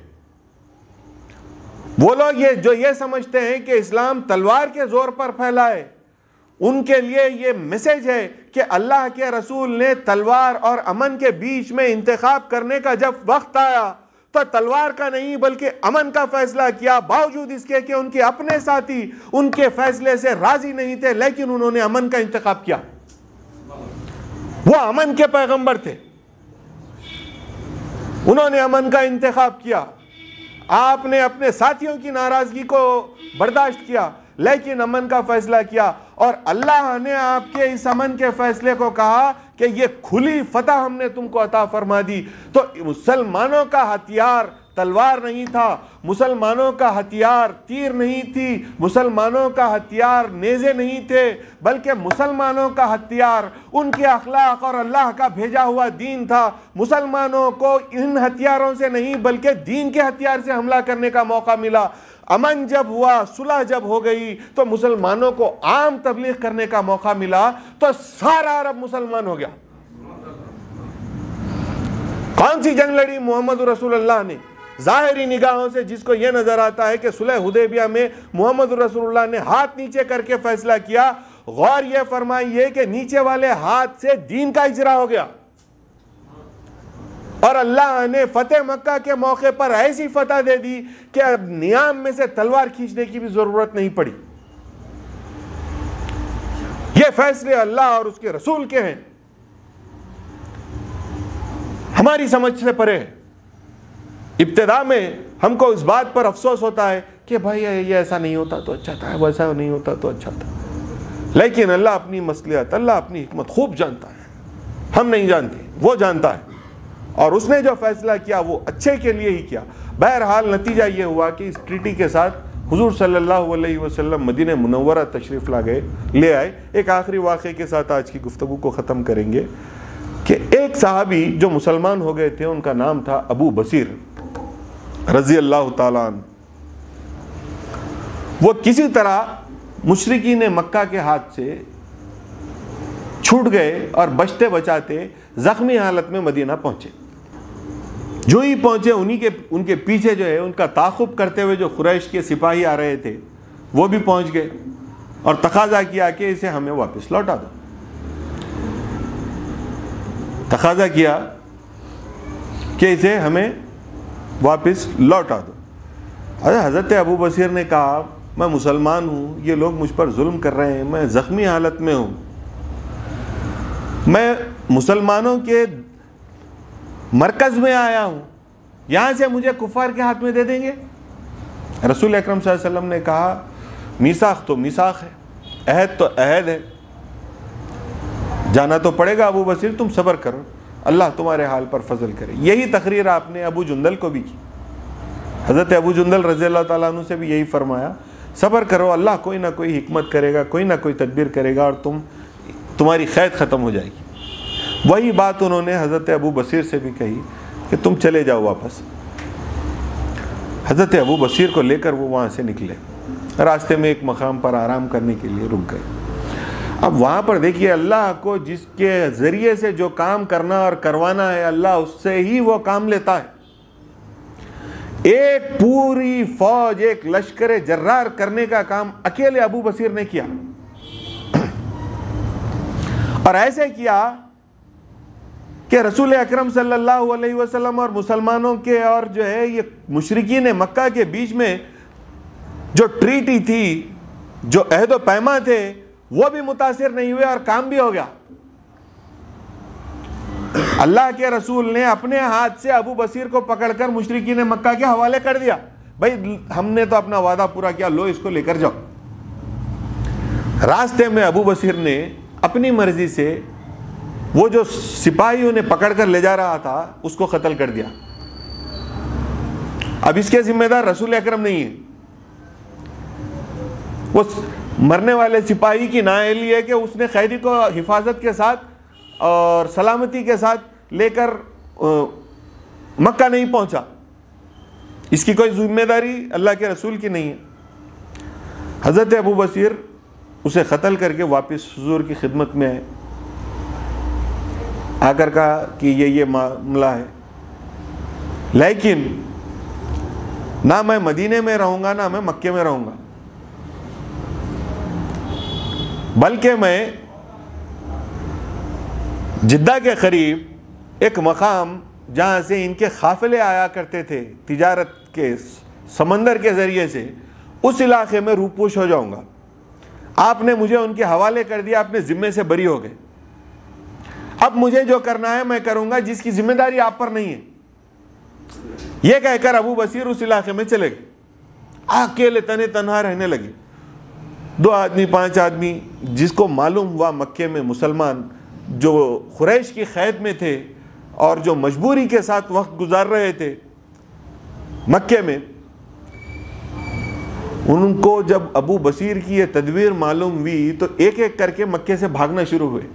वो लोग ये जो ये समझते हैं कि इस्लाम तलवार के जोर पर फैला है, उनके लिए ये मैसेज है कि अल्लाह के रसूल ने तलवार और अमन के बीच में इंतखाब करने का जब वक्त आया तो तलवार का नहीं बल्कि अमन का फैसला किया, बावजूद इसके कि उनके अपने साथी उनके फैसले से राजी नहीं थे, लेकिन उन्होंने अमन का इंतखाब किया। वो अमन के पैगंबर थे, उन्होंने अमन का इंतखाब किया। आपने अपने साथियों की नाराजगी को बर्दाश्त किया लेकिन अमन का फैसला किया, और अल्लाह ने आपके इस अमन के फैसले को कहा कि ये खुली फतह हमने तुमको अता फरमा दी। तो मुसलमानों का हथियार तलवार नहीं था, मुसलमानों का हथियार तीर नहीं थी, मुसलमानों का हथियार नेज़े नहीं थे, बल्कि मुसलमानों का हथियार उनके अखलाक और अल्लाह का भेजा हुआ दीन था। मुसलमानों को इन हथियारों से नहीं बल्कि दीन के हथियार से हमला करने का मौका मिला। अमन जब हुआ, सुलह जब हो गई, तो मुसलमानों को आम तबलीग करने का मौका मिला, तो सारा अरब मुसलमान हो गया। कौन सी जंग लड़ी मोहम्मद रसूलुल्लाह ने? ज़ाहिरी निगाहों से जिसको यह नजर आता है कि सुलह हुदैबिया में मोहम्मद रसूलुल्लाह ने हाथ नीचे करके फैसला किया, गौर यह फरमाइए कि नीचे वाले हाथ से दीन का इजरा हो गया और अल्लाह ने फतेह मक्का के मौके पर ऐसी फतह दे दी कि अब नियाम में से तलवार खींचने की भी जरूरत नहीं पड़ी। ये फैसले अल्लाह और उसके रसूल के हैं, हमारी समझ से परे है। इब्तिदा में हमको इस बात पर अफसोस होता है कि भाई ये ऐसा नहीं होता तो अच्छा था, वैसा नहीं होता तो अच्छा था, लेकिन अल्लाह अपनी मसलियत, अल्लाह अपनी हिकमत खूब जानता है, हम नहीं जानते, वो जानता है, और उसने जो फैसला किया वो अच्छे के लिए ही किया। बहरहाल नतीजा ये हुआ कि इस ट्रीटी के साथ हुजूर सल्लल्लाहु अलैहि वसल्लम मदीने मुनव्वरा तशरीफ़ ला गए ले आए। एक आखिरी वाक़े के साथ आज की गुफ्तगू को ख़त्म करेंगे कि एक सहाबी जो मुसलमान हो गए थे, उनका नाम था अबू बसीर रज़ी अल्लाह ताला अन्हु। वो किसी तरह मुशरिकीन मक्का के हाथ से छूट गए और बचते बचाते ज़ख्मी हालत में मदीना पहुँचे। जो ही पहुँचे उन्हीं के उनके पीछे जो है उनका ताक़ुब करते हुए जो कुरैश के सिपाही आ रहे थे वो भी पहुँच गए और तकाज़ा किया कि इसे हमें वापस लौटा दो। तकाज़ा किया कि इसे हमें वापस लौटा दो। अरे हज़रत अबू बसीर ने कहा, मैं मुसलमान हूँ, ये लोग मुझ पर जुल्म कर रहे हैं, मैं ज़ख्मी हालत में हूँ, मैं मुसलमानों के मरकज़ में आया हूँ, यहाँ से मुझे कुफ़ार के हाथ में दे देंगे? रसूल अकरम सल्लल्लाहु अलैहि वसल्लम ने कहा, मीसाख तो मीसाख है, अहद तो अहद है, जाना तो पड़ेगा अबू बसीर, तुम सब्र करो, अल्लाह तुम्हारे हाल पर फजल करे। यही तकरीर आपने अबू जुंदल को भी की। हज़रत अबू जुंदल रज़ी अल्लाह ताला अन्हु से भी यही फरमाया, सब्र करो, अल्लाह कोई ना कोई हिकमत करेगा, कोई ना कोई तदबीर करेगा और तुम तुम्हारी क़ैद ख़त्म हो जाएगी। वही बात उन्होंने हज़रत अबू बसीर से भी कही कि तुम चले जाओ वापस। हज़रत अबू बसीर को लेकर वो वहाँ से निकले, रास्ते में एक मकाम पर आराम करने के लिए रुक गए। अब वहाँ पर देखिए, अल्लाह को जिसके ज़रिए से जो काम करना और करवाना है, अल्लाह उससे ही वो काम लेता है। एक पूरी फौज, एक लश्कर जर्रार करने का काम अकेले अबू बसीर ने किया और ऐसे किया कि रसूल अकरम सल्लल्लाहु अलैहि वसल्लम और मुसलमानों के और जो है ये मुशरिकीन मक्का के बीच में जो ट्रीटी थी, जो अहद व पैमा थे, वो भी मुतासिर नहीं हुए और काम भी हो गया। अल्लाह के रसूल ने अपने हाथ से अबू बसीर को पकड़कर मुशरिकीन मक्का के हवाले कर दिया। भाई हमने तो अपना वादा पूरा किया, लो इसको लेकर जाओ। रास्ते में अबू बसीर ने अपनी मर्जी से वो जो सिपाही उन्हें पकड़कर ले जा रहा था उसको कत्ल कर दिया। अब इसके जिम्मेदार रसूल अकरम नहीं है, वो मरने वाले सिपाही की नाअहली है कि उसने कैदी को हिफाजत के साथ और सलामती के साथ लेकर मक्का नहीं पहुंचा। इसकी कोई जिम्मेदारी अल्लाह के रसूल की नहीं है। हज़रत अबू बसीर उसे कत्ल करके वापस हुजूर की खिदमत में आए, आकर कहा कि ये ये मामला है, लेकिन ना मैं मदीने में रहूँगा ना मैं मक्के में रहूँगा, बल्कि मैं जिद्दा के करीब एक मकाम जहाँ से इनके काफ़िले आया करते थे तिजारत के समंदर के ज़रिए से, उस इलाके में रूपोश हो जाऊँगा। आपने मुझे उनके हवाले कर दिया, अपने ज़िम्मे से बरी हो गए। अब मुझे जो करना है मैं करूँगा, जिसकी जिम्मेदारी आप पर नहीं है। यह कहकर अबू बसीर उस इलाके में चले गए, अकेले तने तनहा रहने लगे। दो आदमी, पांच आदमी, जिसको मालूम हुआ मक्के में मुसलमान जो कुरैश की क़ैद में थे और जो मजबूरी के साथ वक्त गुजार रहे थे मक्के में, उनको जब अबू बसीर की ये तदबीर मालूम हुई तो एक एक करके मक्के से भागना शुरू हुए।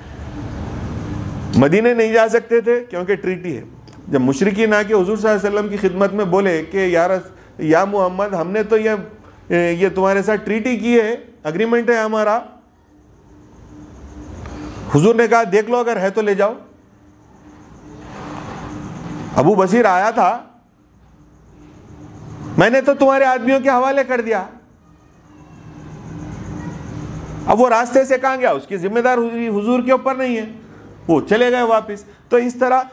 मदीने नहीं जा सकते थे क्योंकि ट्रीटी है। जब मुशरिकीन आके हुजूर सल्लल्लाहु अलैहि वसल्लम की खिदमत में बोले कि यार या मोहम्मद, हमने तो ये ये तुम्हारे साथ ट्रीटी की है, अग्रीमेंट है हमारा। हुजूर ने कहा देख लो, अगर है तो ले जाओ। अबू बसीर आया था, मैंने तो तुम्हारे आदमियों के हवाले कर दिया। अब वो रास्ते से कहां गया, उसकी जिम्मेदार हुजूर के ऊपर नहीं है, वो चले गए वापस। तो इस तरह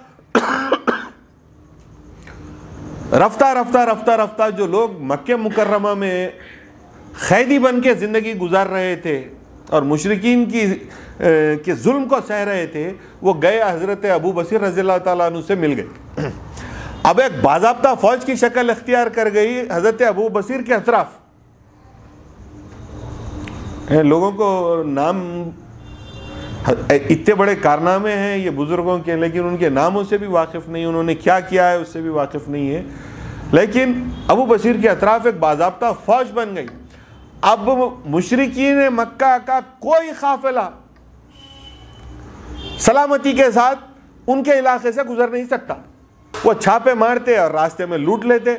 रफ्ता रफ्ता रफ्ता रफ्ता जो लोग मक्के मुकर्रमा में कैदी बन के ज़िंदगी गुजार रहे थे और मुशरिकीन की के जुल्म को सह रहे थे, वो गए हज़रत अबू बसीर रज़ियल्लाहु ताला अन्हु से मिल गए। अब एक बाज़ाब्ता फ़ौज की शक्ल इख्तियार कर गई हज़रत अबू बसीर के अतराफ। लोगों को नाम, इतने बड़े कारनामे हैं ये बुज़ुर्गों के, लेकिन उनके नामों से भी वाकिफ़ नहीं, उन्होंने क्या किया है उससे भी वाकिफ़ नहीं है। लेकिन अबू बशीर के अतराफ एक बाज़ाब्ता फौज बन गई। अब मुशरिकीन मक्का का कोई काफिला सलामती के साथ उनके इलाके से गुजर नहीं सकता। वो छापे मारते और रास्ते में लूट लेते।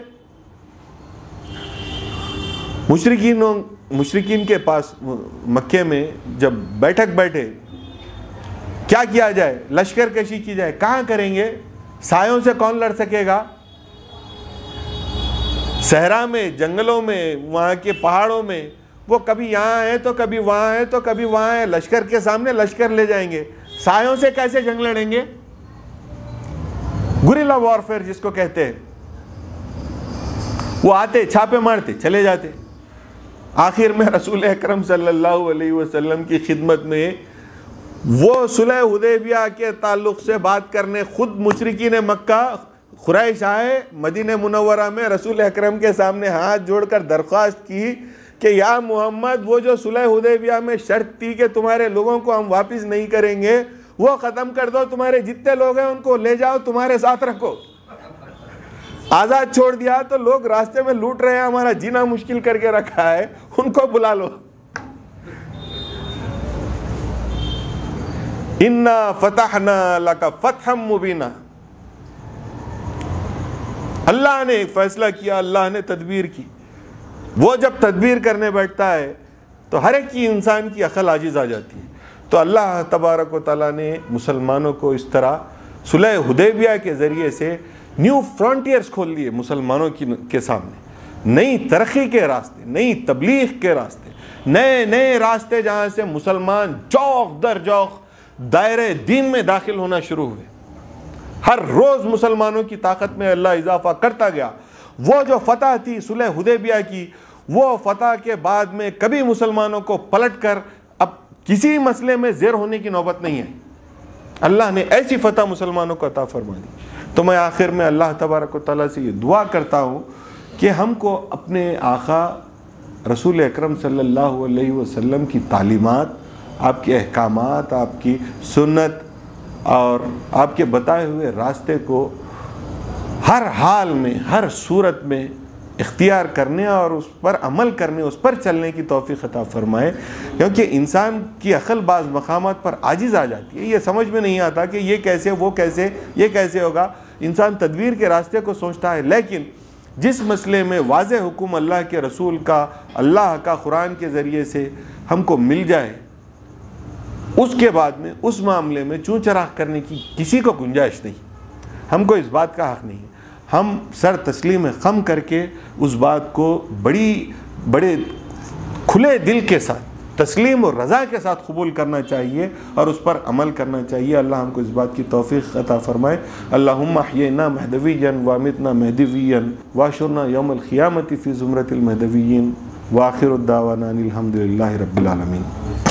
मुशरिकीन मुशरिकीन के पास मक्के में जब बैठक बैठे, क्या किया जाए, लश्कर कशी की जाए, कहाँ करेंगे, सायों से कौन लड़ सकेगा, सहरा में, जंगलों में, वहाँ के पहाड़ों में, वो कभी यहाँ है तो कभी वहाँ है तो कभी वहाँ है, लश्कर के सामने लश्कर ले जाएंगे, सायों से कैसे जंग लड़ेंगे। गुरिल्ला वॉरफेयर जिसको कहते हैं। वो आते, छापे मारते, चले जाते। आखिर में रसूल अकरम सल्लल्लाहु अलैहि वसल्लम की खिदमत में वो सुलह हुदैबिया के ताल्लुक से बात करने खुद मुशरिकीन मक्का खुरैश आए, मदीने मुनव्वरा में रसूल अकरम के सामने हाथ जोड़कर दरख्वास्त की कि या मोहम्मद, वो जो सुलह हुदैबिया में शर्त थी कि तुम्हारे लोगों को हम वापस नहीं करेंगे, वो ख़त्म कर दो, तुम्हारे जितने लोग हैं उनको ले जाओ, तुम्हारे साथ रखो। आज़ाद छोड़ दिया तो लोग रास्ते में लूट रहे हैं, हमारा जीना मुश्किल करके रखा है, उनको बुला लो। इन्ना फतहना लका फतहम मुबीना। अल्लाह ने एक फैसला किया, अल्लाह ने तदबीर की। वो जब तदबीर करने बैठता है तो हर एक की इंसान की अकल आजिज़ आ जाती है। तो अल्लाह तबारक व तआला ने मुसलमानों को इस तरह सुलह हुदैबिया के ज़रिए से न्यू फ्रंटियर्स खोल दिए मुसलमानों की के सामने। नई तरक्की के रास्ते, नई तबलीग के रास्ते, नए नए रास्ते जहाँ से मुसलमान जौक दर जौक दायरे दीन में दाखिल होना शुरू हुए। हर रोज़ मुसलमानों की ताकत में अल्लाह इजाफा करता गया। वो जो फतह थी सुलह हुदैबिया की, वो फतह के बाद में कभी मुसलमानों को पलट कर अब किसी मसले में ज़ेर होने की नौबत नहीं है। अल्लाह ने ऐसी फतह मुसलमानों को अता फरमा दी। तो मैं आखिर में अल्लाह तबारक व तआला से ये दुआ करता हूँ कि हमको अपने आका रसूल अकरम सल्लल्लाहु अलैहि वसल्लम की तालीमात, आपके अहकामात, आपकी सुन्नत और आपके बताए हुए रास्ते को हर हाल में, हर सूरत में इख्तियार करने और उस पर अमल करने, उस पर चलने की तौफीक अता फरमाए। क्योंकि इंसान की अक़ल बाज़ मकामात पर आजिज़ आ जाती है, ये समझ में नहीं आता कि ये कैसे, वो कैसे, ये कैसे होगा। इंसान तदबीर के रास्ते को सोचता है, लेकिन जिस मसले में वाज़ेह हुक्म अल्लाह के रसूल का, अल्लाह का कुरान के ज़रिए से हमको मिल जाए, उसके बाद में उस मामले में चूँ चराग करने की किसी को गुंजाइश नहीं। हमको इस बात का हक़ नहीं है। हम सर तस्लीम ख़म करके उस बात को बड़ी बड़े खुले दिल के साथ, तस्लीम और रज़ा के साथ कबूल करना चाहिए और उस पर अमल करना चाहिए। अल्लाह हमको इस बात की तौफ़ीक़ अता फ़रमाए। अल्लाहुम्मा अह्यिना महदविय्यन व अमितना महदविय्यन वाशुरना यौमल क़ियामति फ़ी ज़ुमरतिल महदविय्यिन व आखिरु दावाना अनिल हम्दुलिल्लाहि रब्बिल आलमीन।